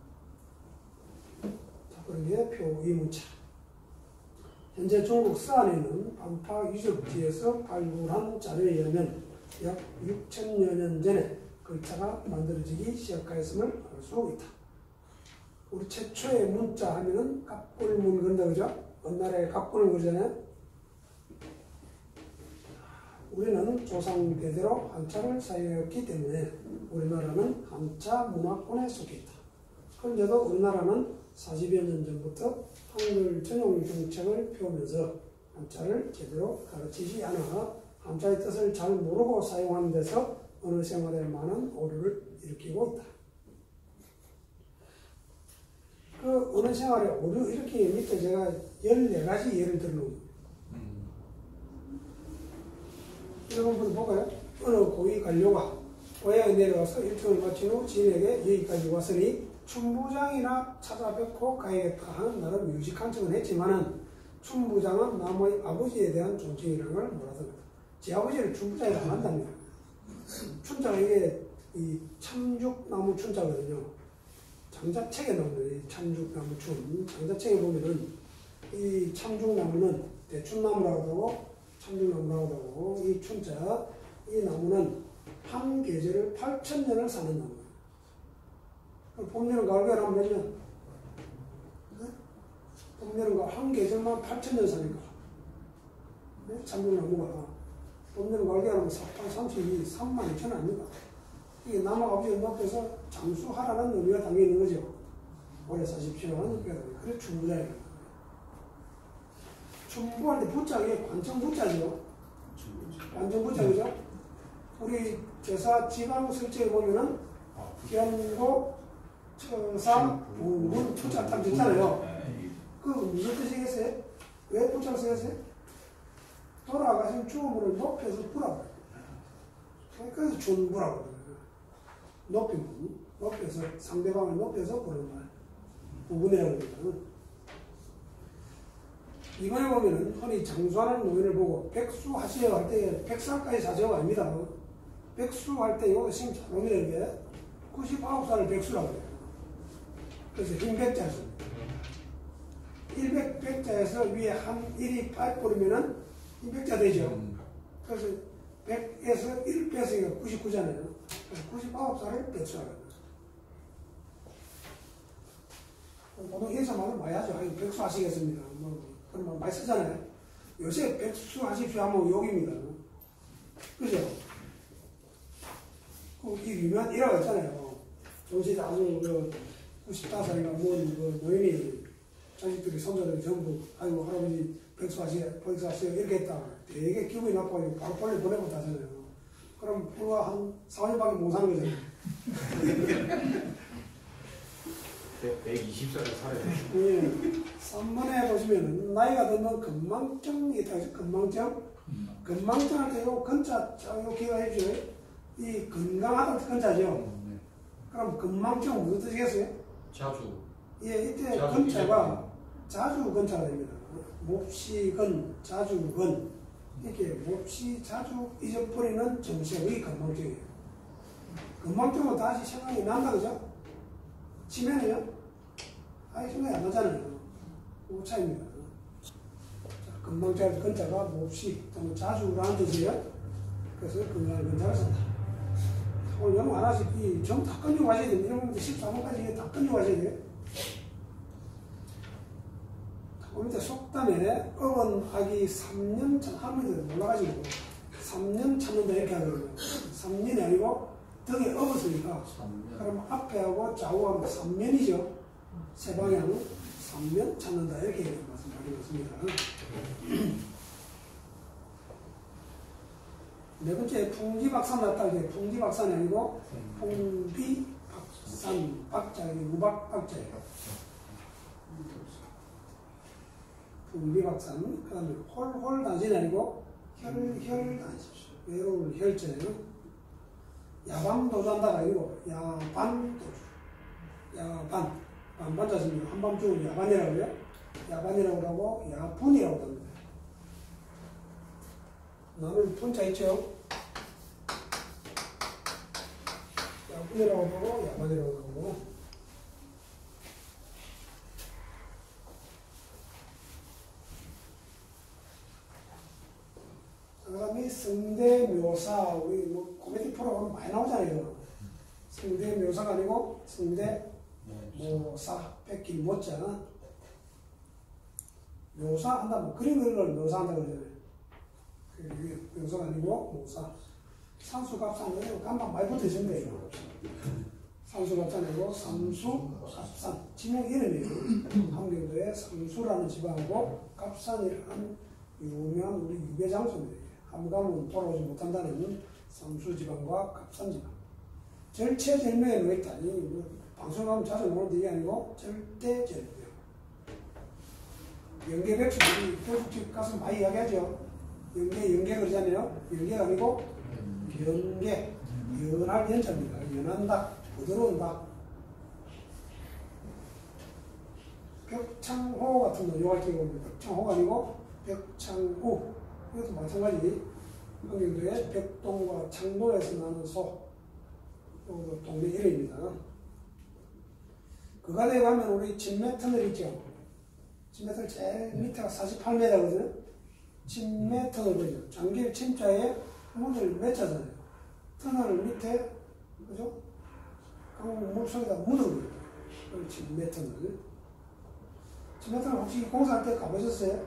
S1: 자, 그런 게 표의 문자. 현재 중국 서안에는 반파 유적지에서 발굴한 자료에 의하면 약 육천여 년 전에 글자가 만들어지기 시작하였음을 알 수 있다. 우리 최초의 문자 하면은 갑골문 그런다 그죠? 어느 나라에 갑골을 그러잖아요. 우리는 조상 대대로 한자를 사용했기 때문에 우리나라는 한자 문화권에 속해 있다. 그런데도 우리나라는 사십여 년 전부터 한글 전용 정책을 펴면서 한자를 제대로 가르치지 않아 한자의 뜻을 잘 모르고 사용하는 데서 언어 생활에 많은 오류를 일으키고 있다. 그 언어 생활에 오류 이렇게 밑에 제가 열네 가지 예를 들어놓은 이런 분 볼까요? 어느 고위 관료가 고향에 내려와서 일정을 마친 후 지인에게 여기까지 왔으니 춘부장이나 찾아뵙고 가야겠다 하는 나름 유식한 척은 했지만은 춘부장은 나무의 아버지에 대한 존칭이라는 걸 몰아섭니다. 제 아버지를 춘부장이라고 안 한답니다. 춘자가 이게 이 참죽나무 춘자거든요. 장자책에 나오는 이 참죽나무 춘. 장자책에 보면은 이 참죽나무는 대춘나무라고 하고 참죽나무라고 하고 이 춘자, 이 나무는 한 계절을 팔천 년을 사는 나무예요. 봄, 여름, 가을, 겨울 하면 몇 년? 네? 봄, 여름, 가을 한 계절만 팔천 년 사니까. 네? 참죽나무가 봄, 여름, 가을, 겨울 하면 삼십이, 삼만 이천 아닙니까? 이게 나무 아버지가 높여서 장수하라는 의미가 담겨 있는 거죠. 오래 사십시오 하는 의미가 담겨 있는 그래 춘부자예요. 춘부할 때 부자, 이게 관청부자죠. 관청부자, 그죠? 우리 제사 지방 설정에 보면은 견고, 처사, 부문, 투자 딱 있잖아요. 그 무슨 뜻이겠어요? 왜 부자를 쓰겠어요? 돌아가신 주어물을 높여서 부라고. 그래서 춘부라고 그래요. 높이면, 높여서, 상대방을 높여서 부르는 말. 부분이라고 그러거든. 이번에 보면은 흔히 장수하는 노인을 보고 백수하시려고 할 때 백살까지 사세요가 아닙니다. 백수할 때 이거 지금 잘 옵니다. 이게 구십구 살을 백수라고 해요. 그래서 흰백자였습니다. 일백 백자에서 위에 한 일이 팔 뿌리면은 흰백자 되죠. 그래서 백에서 일 빼서 구십구잖아요. 그래서 구십구 살을 백수라고 합니다. 보통 인사말로 많이 하죠. 아니, 백수 하시겠습니다. 뭐, 그러면 많이 쓰잖아요. 요새 백수 하십시오 하면 욕입니다. 그죠? 그, 이 유명한 일화가 있잖아요. 조시 아주, 그, 구십오 살인가, 뭐, 그, 노인이, 자식들이, 손자들이 전부, 아이고, 할아버지, 백수 하시오, 백수 하시오, 이렇게 했다. 되게 기분이 나빠가지고 바로 빨리 보내고 다잖아요. 그럼 불과 한 사 년밖에 못 사는 거잖아요.
S3: 백이십 살을 살아야 돼.
S1: 예. 삼 번에 보시면 나이가 들면 건망증이 있다. 건망증? 건망증할 때 요 건자, 요 기억해주세요. 이 건강하다는 건자죠. 그럼 건망증은 무슨 뜻이겠어요?
S2: 자주.
S1: 예, 이때
S2: 자주
S1: 건자가 자주 건자가 됩니다. 몹시 건, 자주 건. 이렇게 몹시 자주 잊어버리는 정신의 건망증이에요. 건망증은 다시 생각이 난다, 그죠? 치면은요, 아예 생각이 안 나잖아요. 오차입니다. 건망자의 건자가 몹시 또는 자주라는 뜻이에요. 그래서 건강한 건자를 쓴다. 오늘 영어 하나씩 점 다 끊고 가셔야 됩니다. 이런 분들 십사 번까지 다 끊고 가셔야 돼요. 그 밑에 속담에 어은 아기 삼 년 차, 할머니들 몰라가지고 삼 년 찾는다 이렇게 하거든요. 삼 년이 아니고 등에 업었으니까 그럼 앞에하고 좌우하고 삼 면이죠. 세 방향 삼 면 찾는다 이렇게 말씀드리겠습니다. 네 번째 풍지박산 났다. 이제 풍지박산이 아니고 풍비박산 박자 무박박자예요. 풍비박산 그 다음에 홀홀단신이 아니고 혈혈단신 외로울 혈자예요. 야반도주한다가 아니고 야반도주. 야반. 반반자습니다. 한밤중은 야반이라고 해요. 야반이라고 하고 야분이라고 합니다. 나눌 분자 있죠? 야분이라고 하고 야반이라고 하고 그 다음에 성대묘사 우리 뭐 코미디 프로그램 많이 나오잖아요. 성대 묘사가 아니고 성대 묘사 뺏길 못자 묘사한다. 그림 그리는 걸 묘사한다고 그러잖아요. 그게 묘사가 아니고 묘사. 산수갑산은 간만 많이 붙어있는데요. 산수갑산이고 삼수갑산 지명 이름이에요. 함경도에 삼수라는 지방하고 갑산이라는 유명한 우리 유배 장소입니다. 함가면 돌아오지 못한다는 삼수지방과 갑산지방. 절체절명에 놓여있다. 뭐 방송하면 자주 모르는 얘기 아니고 절대절명. 연계백수들이 교육집 가서 많이 이야기하죠. 연계, 연계 그러잖아요. 연계가 아니고 연계, 연할 연자입니다. 연한 닭, 부드러운 닭. 벽창호 같은 거 요할 때 보면 벽창호가 아니고 벽창호. 이것도 마찬가지. 함경도에 벽동과 창도에서 나는 소. 이것도 동네 이름입니다. 그가대에 가면 우리 진매터널 있죠. 진매터널 제일 밑에가 사십팔 미터거든요. 진매터널 보이죠. 장길 침자에 문을 맺혀잖아요. 터널 밑에, 그죠? 강물 물속에다 묻은 거예요. 그걸 진매터널. 진매터널 혹시 공사할 때 가보셨어요?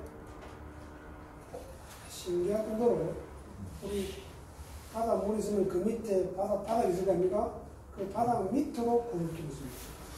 S1: 신기한 정도로 우리 바다 물 있으면 그 밑에 바다, 바닥이 있을 거 아닙니까? 그 바닥 밑으로 굴을 뚫고 있습니다.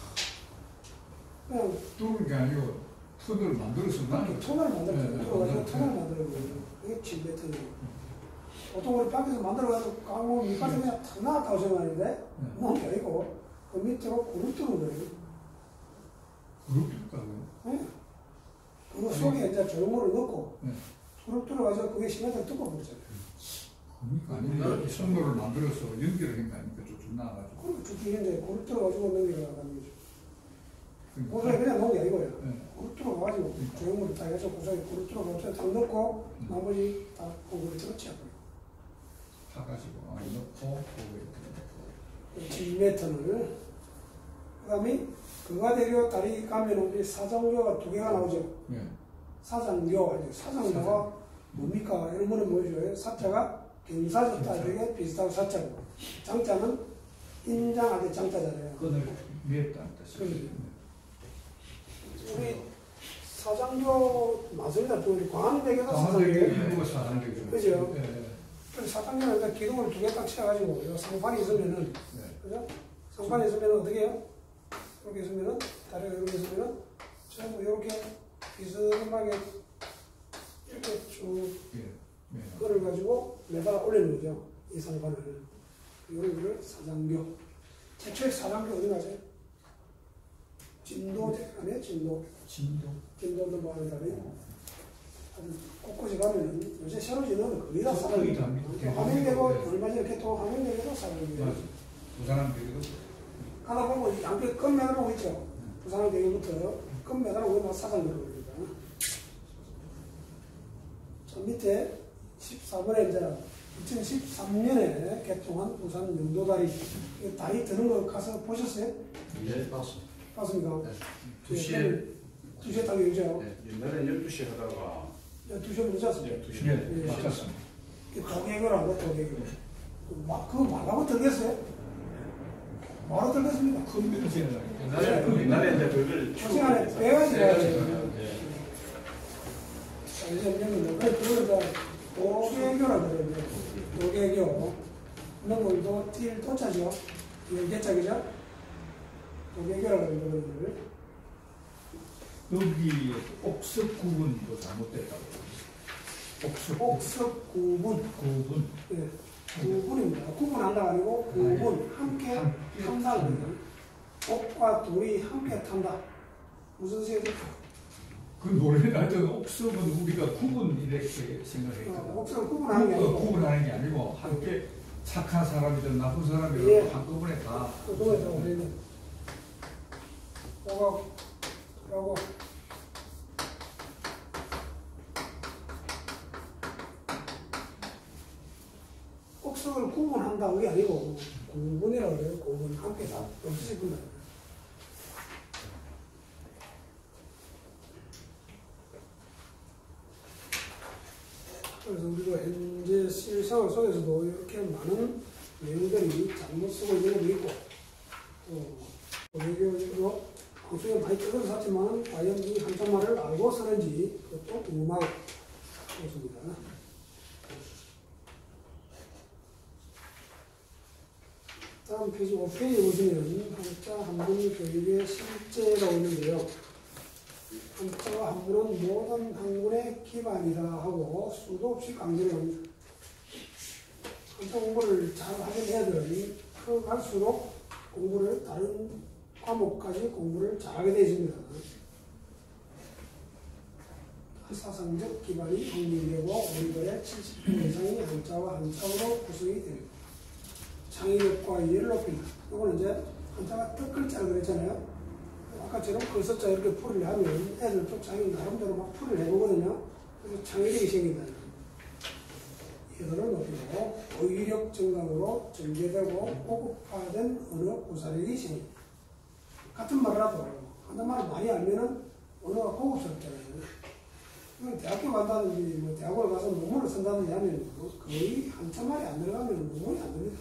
S1: 그냥
S4: 뚫은 게 아니고 터널을 만들어서 나
S1: 터널을 만들어서
S4: 네, 네,
S1: 뚫어가지고
S4: 네,
S1: 터널을
S4: 네.
S1: 만드는 거예요. 그게 진매터널이에요. 보통 우리 밖에서 만들어가지고 강물 밑바닥에 그냥 탁 나왔다고 생각하는데 그런 게 아니고 그 밑으로 굴을 뚫는 거예요.
S4: 그렇게 했다고요?
S1: 네. 그 속에 이제 조형물을 넣고
S4: 네.
S1: 굴을 뚫어가지고 그게 십 미터 뚫고 버렸잖아요.
S4: 그러니까 아니면 선로를 만들어서 연결을 한 거 아닙니까? 좀 나와가지고.
S1: 그리고 죽기는데 굴을 뚫어가지고 넘겨가는 거죠.
S4: 그러니까.
S1: 고소에 그냥 넣은 게 아니고요.
S4: 네.
S1: 굴을 뚫어가지고 조형물을 다 해서 고소에 굴을 뚫어가지고 딱 넣고 나머지 다 고구를 들어치워버려요.
S4: 파가지고 아, 넣고 거기에
S1: 십 미터를 그 다음에 그가대교 다리 가면 우리 사장교가 두 개가 나오죠.
S4: 네.
S1: 사장교, 사장교가 뭡니까? 이런 거는 뭐죠? 사자가 경사졌다 되게 비슷하고 사자고 장자는 인장하게 장자잖아요.
S4: 끈을 위했다는 뜻이죠.
S1: 그렇죠. 우리 사장교 맞습니다. 또 우리 광안대교도
S4: 광안대교
S1: 사장교.
S4: 일부가 사장교죠.
S1: 그죠?
S4: 네, 네.
S1: 그래서 사장교는 일단 기둥을 두 개 딱 치워가지고 요 상판이 있으면은
S4: 네.
S1: 그죠? 상판이 있으면은 어떻게 해요? 이렇게 있으면은 다리가 이렇게 있으면은 전부 이렇게 비스듬하게 이렇게 쭉
S4: 예. 네.
S1: 그걸 가지고 매달아 올리는 거죠. 이 상판을. 이런 거를 사장교. 최초의 사장교 어디 가세요? 진도 아니에요? 진도.
S4: 진도.
S1: 진도도 뭐 하는 다리. 아주 곳곳에 가면은 요새 새로 지는 거의 다
S4: 거의
S1: 사장교.
S4: 다 밑에.
S1: 화명대고
S4: 네.
S1: 얼마 전에 개통 화명대교도 사장교.
S4: 맞아. 부산은 되기도.
S1: 가다 보면 양쪽 끈 매달아 있죠. 부산을 대교부터 끈 매달아 오면 사장교로 그럽니다. 저 밑에 십사 번에 이제 이천십삼 년에 개통한 부산 영도다리 다리 드는 거 가서 보셨어요?
S3: 네, 봤습니다.
S1: 봤습니까?
S3: 네.
S2: 두 시에
S1: 두 시에 딱 열죠.
S3: 네, 옛날에 열두 시 하다가
S1: 두 시에 늦었어요.
S3: 열두 시.
S4: 네,
S1: 예.
S4: 맞았습니다.
S1: 도개교라고 도개교. 막 그거 말하고 들겠어요? 바로 들겠습니다.
S4: 큰 변수에
S3: 옛날에 그 옛날에 이제 그걸
S1: 그 시간에 배워야 돼요.
S3: 네.
S1: 이제 여기는 그걸 도개교라고 그러는데 도개교. 너물도 틸 도차죠. 열개짝이죠. 도개교라고 그러는
S4: 여기 옥석 구분도 잘못됐다고. 옥석
S1: 옥석 구분.
S4: 구분.
S1: 네. 구분입니다. 구분한다가 아니고 구분, 함께 탄다는 거예요. 옥과 돌이 함께 탄다. 무슨 소리죠?
S4: 그 노래는 하여튼 옥석은 우리가 구분 이렇게
S1: 어,
S4: 생각했거든.
S1: 옥석을 구분하는 게 아니고
S4: 구분하는 게 아니고 함께 착한 사람이든 나쁜 사람이든
S1: 예.
S4: 한꺼번에 다.
S1: 그거에서 우리는 오고 그러고 옥석을 구분한다 그게 아니고 구분이라고 그래요. 구분 함께 다 없이 분다. 그래서 우리가 현재 실생활 속에서도 이렇게 많은 내용들이 잘못 쓰고 있는 것도 있고 또 외교적으로 방송에 많이 떠들어 샀지만 과연 이 한자말을 알고 쓰는지 그것도 궁금하고 그렇습니다. 다음 페이지 오 페이지 보시면 한자 한문 교육의 실제가 있는데요. 한자와 한문은 모든 학문의 기반이다 하고 수도 없이 강조를 합니다. 한자 공부를 잘 하는 애들은 커갈수록 공부를 다른 과목까지 공부를 잘하게 되십니다. 사상적 기반이 확립되고 우리들의 칠십 퍼센트 이상이 한자와 한자어로 구성이 됩니다. 창의력과 이해를 높인다. 이거는 이제 한자가 뜻 글자를 그랬잖아요. 아까처럼 글서자 이렇게 풀이를 하면 애들도 자기 나름대로 막 풀이를 해보거든요. 그래서 창의력이 생긴다. 이해도를 높이고 어휘력 증강으로 전개되고 고급화된 언어 구사력이 생깁니다. 같은 말이라도 한자말을 많이 알면은 언어가 고급스럽잖아요. 대학교 간다든지 뭐 대학을 가서 논문을 쓴다든지 하면 거의 한자말이 안 들어가면 논문이 안 됩니다.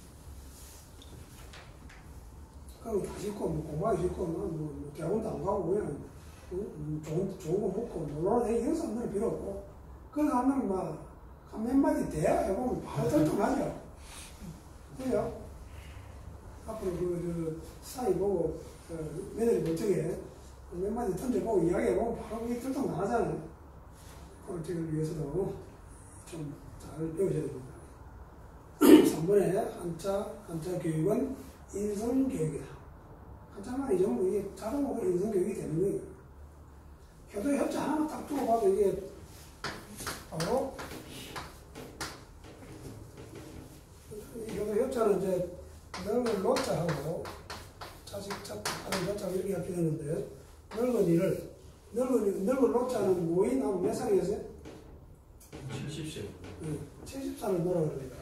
S1: 그럼 다 쉽고 뭐 공부하기 쉽고 뭐, 뭐 대학원도 안 가고 그냥 음, 좋은 좋은 거 먹고 놀러라 이런 사람들은 필요 없고 그런 사람들은 막몇 마디 대화 해보면 바로 떨통하죠. 그죠? 앞으로 그, 그 사이 보고 그 며느리 멀쩡해 몇 마디 던져보고 이야기해보면 바로 그게 떨통 나가잖아요. 그걸 지금 위해서도 좀 잘 배우셔야 됩니다. 삼 번에 한자, 한자 교육은 인성교육이다. 한자말이 전부 이게 자동으로 인성교육이 되는 거예요. 효도 협자 하나만 딱 두고 봐도 이게 바로 효도 협자는 이제 늙은 노자하고 자식 자하는 노자가 이렇게 합치는데 늙은 이를 늙은, 늙은 노자는 모인 하면 몇 살이겠어요?
S3: 칠십 세.
S1: 네, 칠십 살을 놀아 그러니까.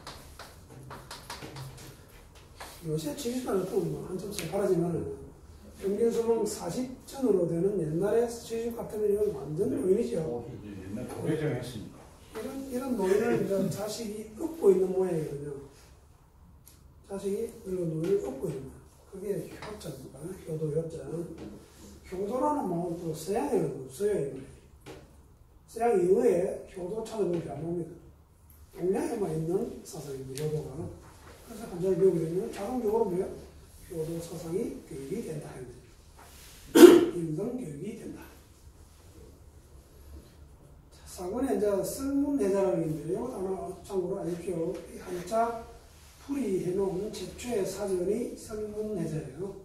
S1: 요새 칠십 살은 또 뭐 한참 새파라지만은 평균 수명 사십 전으로 되는 옛날에 칠십 같으면 이건 완전 노인이죠.
S3: 옛날 고래정 했으니까.
S1: 이런, 이런 노인을 이제 자식이 업고 있는 모양이거든요. 자식이 늙은 노인을 업고 있는 거예요. 그게 효자입니다. 효도 효자. 효도라는 말은 또 서양에는 없어요. 서양 이후에 효도 찾아보면 안 봅니다. 동양에만 있는 사상입니다. 효도가. 그래서 한자를 배우게 되면 자동적으로 뭐야? 효도 사상이 교육이 된다. 인성 교육이 된다. 사 번에 이제 설문해자라는 게 있는데 이거 하나 참고로 아십시오. 이 한자 풀이 해놓은 최초의 사전이 설문해자예요.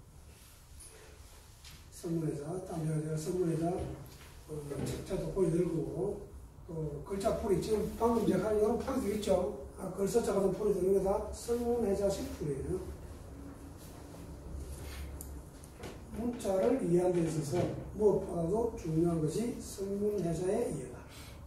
S1: 설문해자, 다음에 제가 설문해자 어, 책자도 보여드릴 거고 또 글자 풀이 지금 방금 제가 하는 이런 풀이도 있죠. 아, 글서자 같은 풀이도 이게 다 설문해자식 풀이에요. 문자를 이해하는 데 있어서 무엇보다도 중요한 것이 설문해자의 이해다.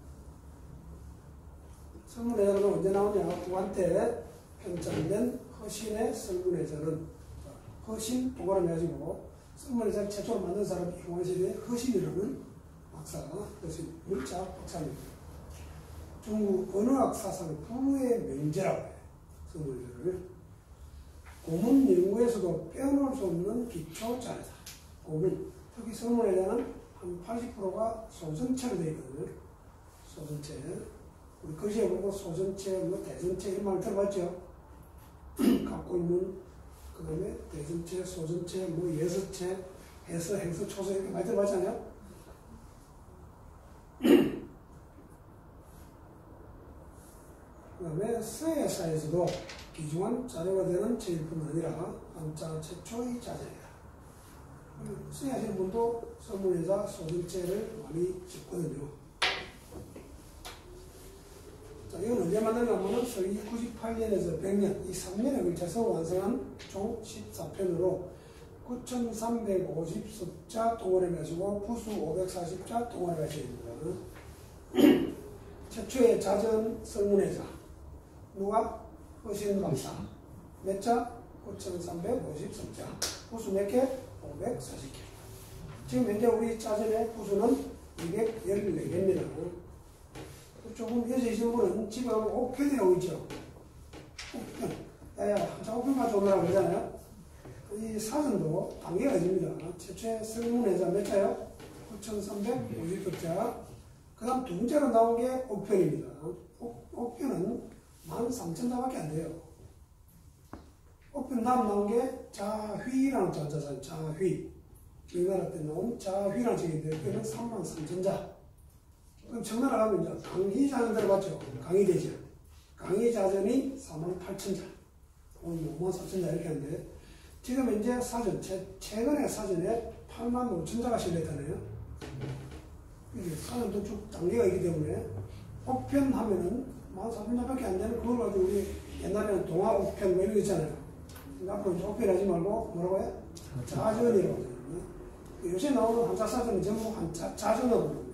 S1: 설문해자는 언제 나오냐? 구한 때 편찬된 허신의 설문해자는 허신 도가를 해가지고 설문해자를 최초로 만든 사람이 이공환시대의 허신이라는 박사가 그것이 물자 박사입니다. 중국 언어학 사상 부의 명제라고 해요. 설문해자를. 고문 연구에서도 빼놓을 수 없는 기초자료다. 고문. 특히 설문해자는 한 팔십 퍼센트가 소전체로 되어 있거든요. 소전체. 우리 글씨에 보고 소전체, 뭐 대전체 이런 말 들어봤죠? 갑골문, 그 다음에 대전체, 소전체, 뭐 예서체, 해서, 행서, 초서 이렇게 많이 들어봤잖아요? 그 다음에 서예사에서도 귀중한 자료가 되는 제일뿐 아니라 한자 최초의 자재이다. 서예하시는 분도 설문해자 소전체를 많이 찍거든요. 자, 이건 언제 만들냐면은 서기 구십팔 년에서 백 년, 이 삼 년에 걸쳐서 완성한 총 십사 편으로 구천삼백오십 숫자 동원해 가지고 부수 오백사십 자 동원해 가십니다. 최초의 자전 설문해자. 누가? 허신 박사. 몇 자? 구천삼백오십 자. 부수 몇 개? 오백사십 개. 지금 현재 우리 자전의 부수는 이백십사 개입니다. 조금 여자이신 분은 집에 가면 옥편이라고 있죠. 옥편. 야야, 한자 옥편 가져오느라고 그러잖아요. 이 사전도 단계가 있습니다. 최초의 성문회자 몇 자요? 구천삼백오십 자. 그 다음 두 번째로 나온 게 옥편입니다. 옥, 옥편은 만 삼천 자밖에 안 돼요. 옥편 다음 나온 게 자휘라는 자자산, 자휘. 우리나라 때 나온 자휘라는 책인데, 그는 삼만 삼천 자. 그럼 청나라 가면 이제 강희자전 들어봤죠? 강희대전. 강희자전이 사만 팔천 자. 오늘 오만 사천 자 이렇게 하는데, 지금 현재 사전, 최, 최근에 사전에 팔만 오천 자가 실렸다네요. 이게 사전도 쭉 단계가 있기 때문에, 옥편 하면은 만 사천 자밖에 안 되는 그걸 가지고 우리 옛날에는 동화 옥편 뭐 이런 거 있잖아요. 앞으로 이제 옥편 하지 말고 뭐라고 해? 자전이라고 해요. 요새 나오는 한자 사전은 전부 한자, 자전으로 부릅니다.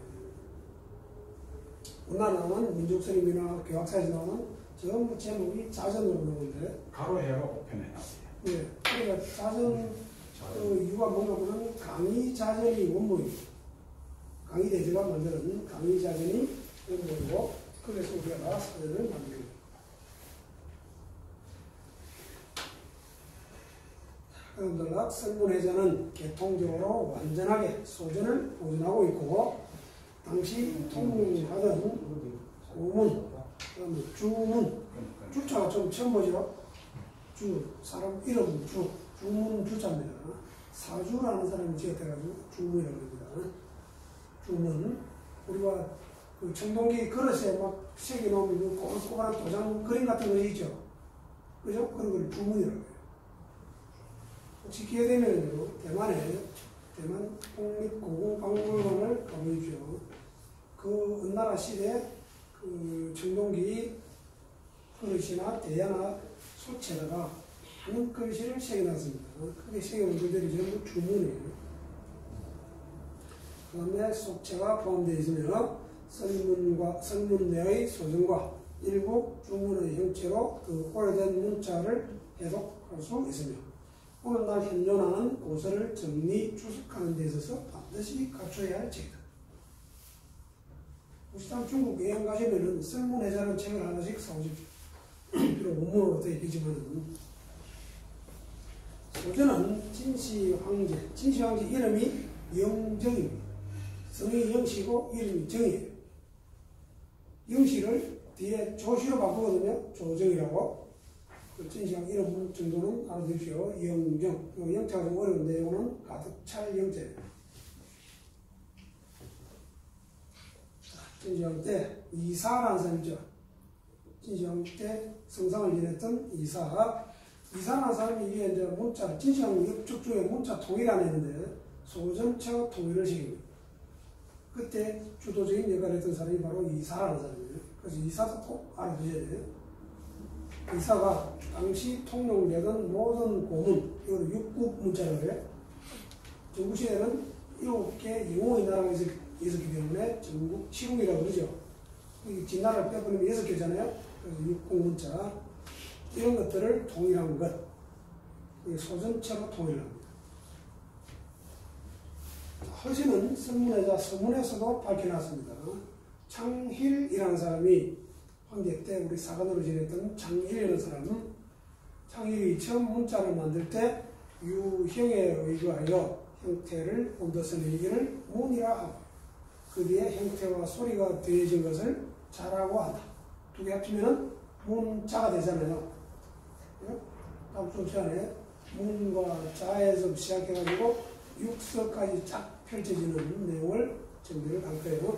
S1: 오늘 나오는 민족스님이나 교학사에서 나오는 전부 제목이 자전으로 나오는데,
S3: 가로해가 옥편에 나와요.
S1: 예, 그러니까 자전 그 이유가 뭔가 보면 강의자전이 원문이고 강의대제가 만드는 강의자전이 원문이고, 그래서 우리가 사전을 만듭니다. 그런들 성문회자는 계통적으로 완전하게 소전을 보존하고 있고, 당시 통용하던 고문, 그다음에 주문, 주자가 좀 처음 보죠. 주, 사람 이름 주, 주문 주자입니다. 사주라는 사람이 지었대가지고 주문이라고 합니다. 주문, 우리가 그 청동기 그릇에 막 새겨놓으면 그 꼬불꼬불한 도장 그림 같은 거 있죠. 그죠? 그런 걸 주문이라고 해요. 혹시 기회 되면요, 대만에, 대만 국립고궁박물관을 가보십시오. 그 은나라 시대 그 청동기 그릇이나 대야나 소체다가 많은 글씨를 새겨놨습니다. 그게 새겨놓은 글들이 전부 주문이에요. 그 다음에 속체가 포함되어 있으며 설문과, 설문 내의 소정과 일부 주문의 형체로 그 오래된 문자를 해독할 수 있으며, 오늘날 현존하는 고서를 정리, 추석하는 데 있어서 반드시 갖춰야 할 책이다. 혹시 다음 중국 여행 가시면은 설문회자는 책을 하나씩 사오십시오. 비록 원문으로 되어 있지만은. 소전은 진시황제, 진시황제 이름이 영정입니다. 성이 영시고 이름이 정이에요. 영시를 뒤에 조시로 바꾸거든요. 조정이라고. 그 진시황 이름 정도는 알아두십시오. 영정. 영자가 좀 어려운데 이거는 가득 찰 영자예요. 진시황 때 이사라는 사람이죠. 진시황 때 성상을 지냈던 이사. 이사라는 사람이 이게 이제 문자를, 진시황 옆쪽 쪽에 문자 통일 안 했는데 소전처 통일을 시킵니다. 그때 주도적인 역할을 했던 사람이 바로 이사라는 사람이에요. 그래서 이사도 꼭 알아두셔야 돼요. 이사가 당시 통용되던 모든 고문, 이걸 육국 문자라고 해요. 전국시대는 일곱 개 영웅의 나라가 있었기 때문에 전국 시국이라고 그러죠. 진나라를 빼버리면 여섯 개잖아요. 그래서 육국 문자, 이런 것들을 통일한 것, 소전체로 통일합니다. 허신은 성문회자 서문에서도 밝혀놨습니다. 창힐이라는 사람이 황제 때 우리 사관으로 지냈던 창힐이라는 사람은 창힐이 처음 문자를 만들 때 유형에 의거하여 형태를 온도선 얘기를 문이라 하고, 그 뒤에 형태와 소리가 더해진 것을 자라고 한다. 두 개 합치면 문자가 되잖아요. 다음 주 시간에 문과 자에서 시작해가지고 육서까지 쫙 펼쳐지는 내용을 정리를 할 거예요.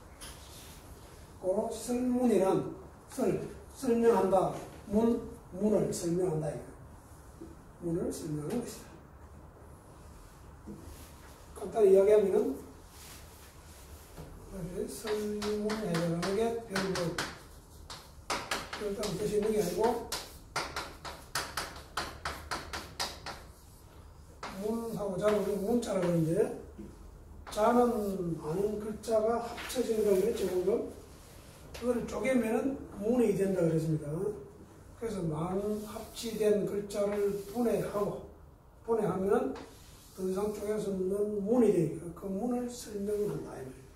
S1: 고로 설문이란 설, 설명한다. 문, 문을 설명한다. 이거. 문을 설명하는 것이다. 간단히 이야기하면은 설문해라는 게 별로 별다른 뜻이 있는 게 아니고, 문하고 자는 문자라고 하는데, 자는 많은 글자가 합쳐지는 걸 그랬죠, 방금. 그걸 쪼개면은 문이 된다 그랬습니다. 그래서 많은 합치된 글자를 분해하고, 분해하면은 더 이상 쪼개서 없는 문이 되니까 그 문을 설명을 한다.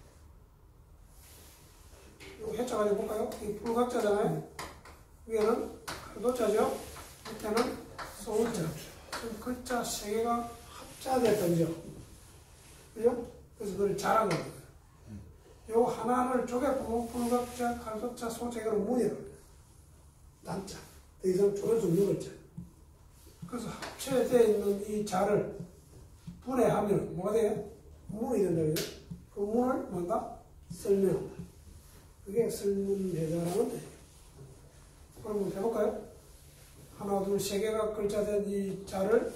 S1: 이 해자 가지고 볼까요? 이 풀각자잖아요. 위에는 노자죠. 밑에는 소울자. 그럼 글자 세 개가 합자됐다, 그죠? 그죠? 그래서 그걸 자라는 거예요. 요 하나를 쪼개보면 불각자, 갈각자, 소재가로 문이라고 해요. 단자. 더 이상 쪼갤 수 없는 글자. 그래서 합체되어 있는 이 자를 분해하면 뭐가 돼요? 문이 된다, 그죠? 그 문을 뭔가 설명한다. 그게 설문해자라는 뜻이에요. 그럼 해볼까요? 하나, 둘, 세 개가 글자 된 이 자를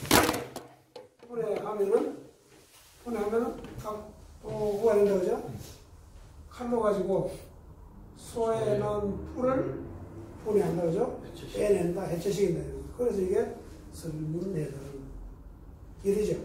S1: 분해하면은, 분해하면은 각, 또 뭐가 된다, 그죠? 칼로 가지고 소에 넣은 풀을 분해한다, 그죠? 빼낸다, 해체시킨다. 그래서 이게 설문해자라는 일이죠.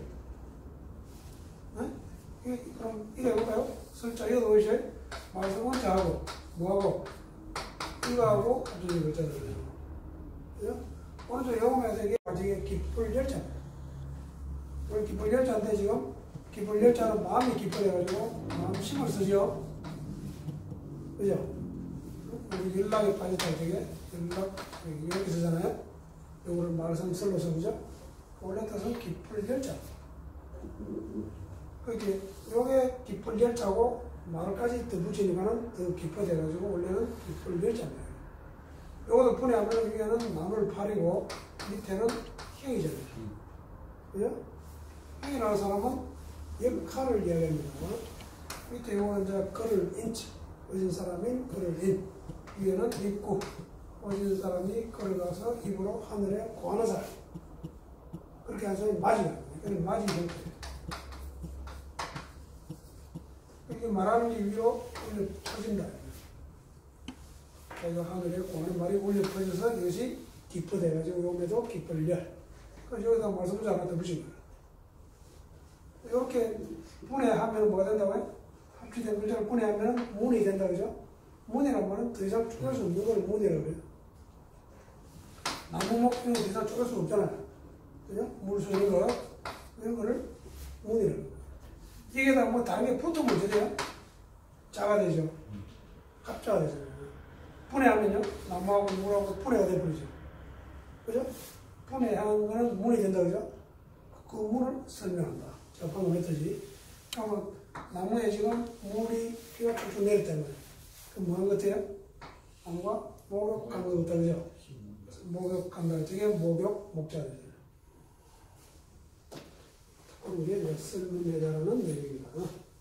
S1: 네? 그럼 이래 볼까요? 설자 이거 보이시죠? 말씀은 자하고 뭐하고 이거하고 합쳐진 글자들이에요. 그죠? 오른쪽 영어에서 이게 아직 기쁠 열자입니다. 우리 기쁠 열자인데 지금 기쁠 열자는 마음이 기뻐해가지고 마음 힘을 쓰죠. 그죠? 우리 연락에 빠졌다 되게 연락 이렇게 쓰잖아요. 요거를 말씀 슬로서 그죠? 원래 뜻은 기쁠 열자. 그렇게 요게 기쁠 열자고 말까지 더 붙이니까는 더 깊어져가지고 원래는 기쁠 열자입니다. 요것도 분해하면 위에는 나물 팔이고 밑에는 형이잖아요. 그죠? 형이라는 사람은 역할을 이야기합니다. 밑에 요거는 이제 글을 인치, 어진 사람이 글을 인, 위에는 입구, 어진 사람이 글을 가서 입으로 하늘에 고하는 사람. 그렇게 한 사람이 맞이가 그건 맞이 형태. 이렇게 말하는 게 위로 올려 퍼진다. 자기가 하늘에 고하는 말이 올려 퍼져서 이것이 기뻐돼가지고 요음에도 기뻐를 열. 그래서 여기다 말씀자 하나 더 붙인 거예요. 이렇게 분해하면 뭐가 된다고요? 합치된 글자를 분해하면 문이 된다, 그죠? 문이라는 말은 더 이상 쪼갤 수 없는 걸 문이라고 해요. 나무 목표는 더 이상 쪼갤 수 없잖아요. 그죠? 물 수 있는 거, 이런 거를 문이라고 해요. 이게 다 뭐 다른 게 붙으면 어떻게 돼요? 자가 되죠. 합자가 되잖아요. 분해하면요, 나무하고 물하고 분해가 돼버리죠. 그죠? 분해하는 거는 문이 된다, 그죠? 그 문을 설명한다. 제가 방금 했듯이. 그러면 나무에 지금 물이 피가 쭉쭉 내렸다는 거예요. 그럼 뭐 한 것 같아요? 나무가 목욕한 것 같다, 그죠? 목욕한다. 저게 목욕, 목자가 되잖아요. 이게 이제 설문해자라는 내용입니다.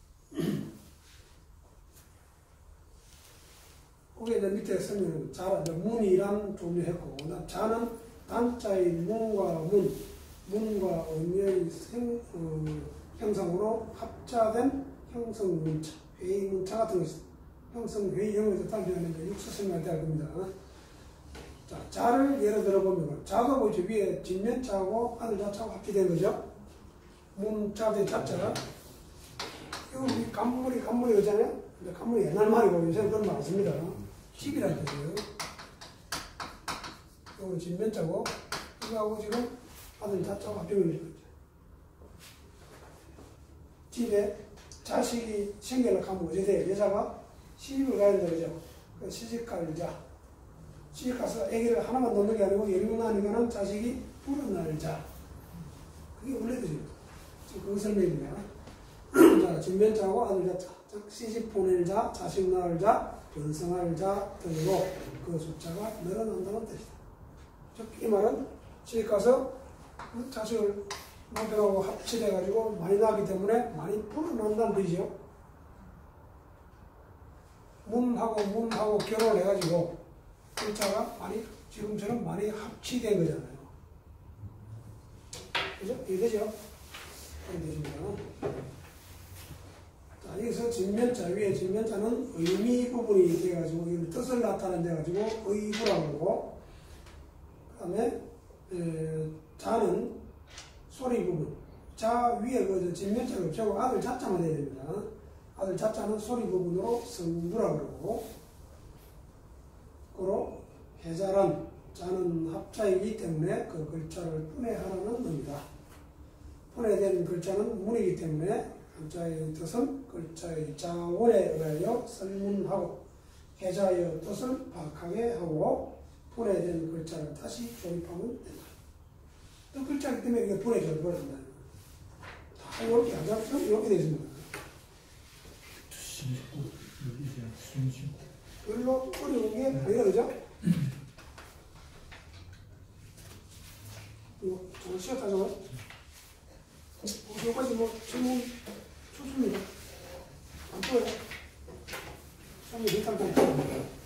S1: 거기에 이제 밑에 설명은 자라, 문이란 종류했고, 자는 단자의 문과 문, 문과 의미의 생, 어, 형성으로 합자된 형성 문자, 회의 문자 같은 것이 형성 회의형에서 단편하는 육수 설명할 때 할 겁니다. 자, 자를 예를 들어 보면, 자가 뭐죠? 위에 진면자하고 하늘 자자하고 합치된 거죠? 문자대 자자. 이거 우리 간물이 간물이 그잖아요. 근데 간물이 옛날 말이고 요새는 그런 말 안 씁니다. 집이라는 뜻이에요. 이거 진면자고 이거하고 지금 아들 자자하고 합치는 거죠. 집에 자식이 생겨나 가면 어떻게 돼요? 여자가 시집을 가야 된다 그죠? 그 시집 갈 자. 시집 가서 아기를 하나만 놓는 게 아니고 열 명 나니까는 자식이 불어날 자. 그게 원래 뜻입니다. 지금 그 설명입니다. 자, 진면자하고 아들 자자, 즉 시집 보낼 자, 자식 낳을 자, 번성할 자 등으로 그 숫자가 늘어난다는 뜻이다. 즉 이 말은 시집 가서 자식을 남편하고 합치돼가지고 많이 나기 때문에 많이 불어난다는 뜻이죠. 문하고 문하고 결혼을 해가지고 글자가 많이 지금처럼 많이 합치된 거잖아요. 그죠? 이해되죠? 이해되십니까? 자, 여기서 진면자, 위에 진면자는 의미 부분이 돼가지고 이걸 뜻을 나타낸 돼가지고 의부라고 그러고, 그 다음에 자는 소리 부분. 자 위에 그 진면자가 없애고 아들 자자만 돼야 됩니다. 아들 자자는 소리 부분으로 성부라고 그러고, 그로 해자란 자는 합자이기 때문에 그 글자를 분해하라는 의미다. 분해된 글자는 문이기 때문에 한자의 뜻은 글자의 자원에 의하여 설문하고 해자의 뜻을 파악하게 하고 분해된 글자를 다시 조립하면 된다. 뜻 글자이기 때문에 이게 보내줘야 버린다. 다 이렇게 안 잡죠? 이렇게 되어 있습니다. 별로 어려운 게 아니라 그죠? 이거 저거 쉬었다 저거. 여기까지 뭐 질문 좋습니다. 안 보여요? 처음에 밑에 한 번.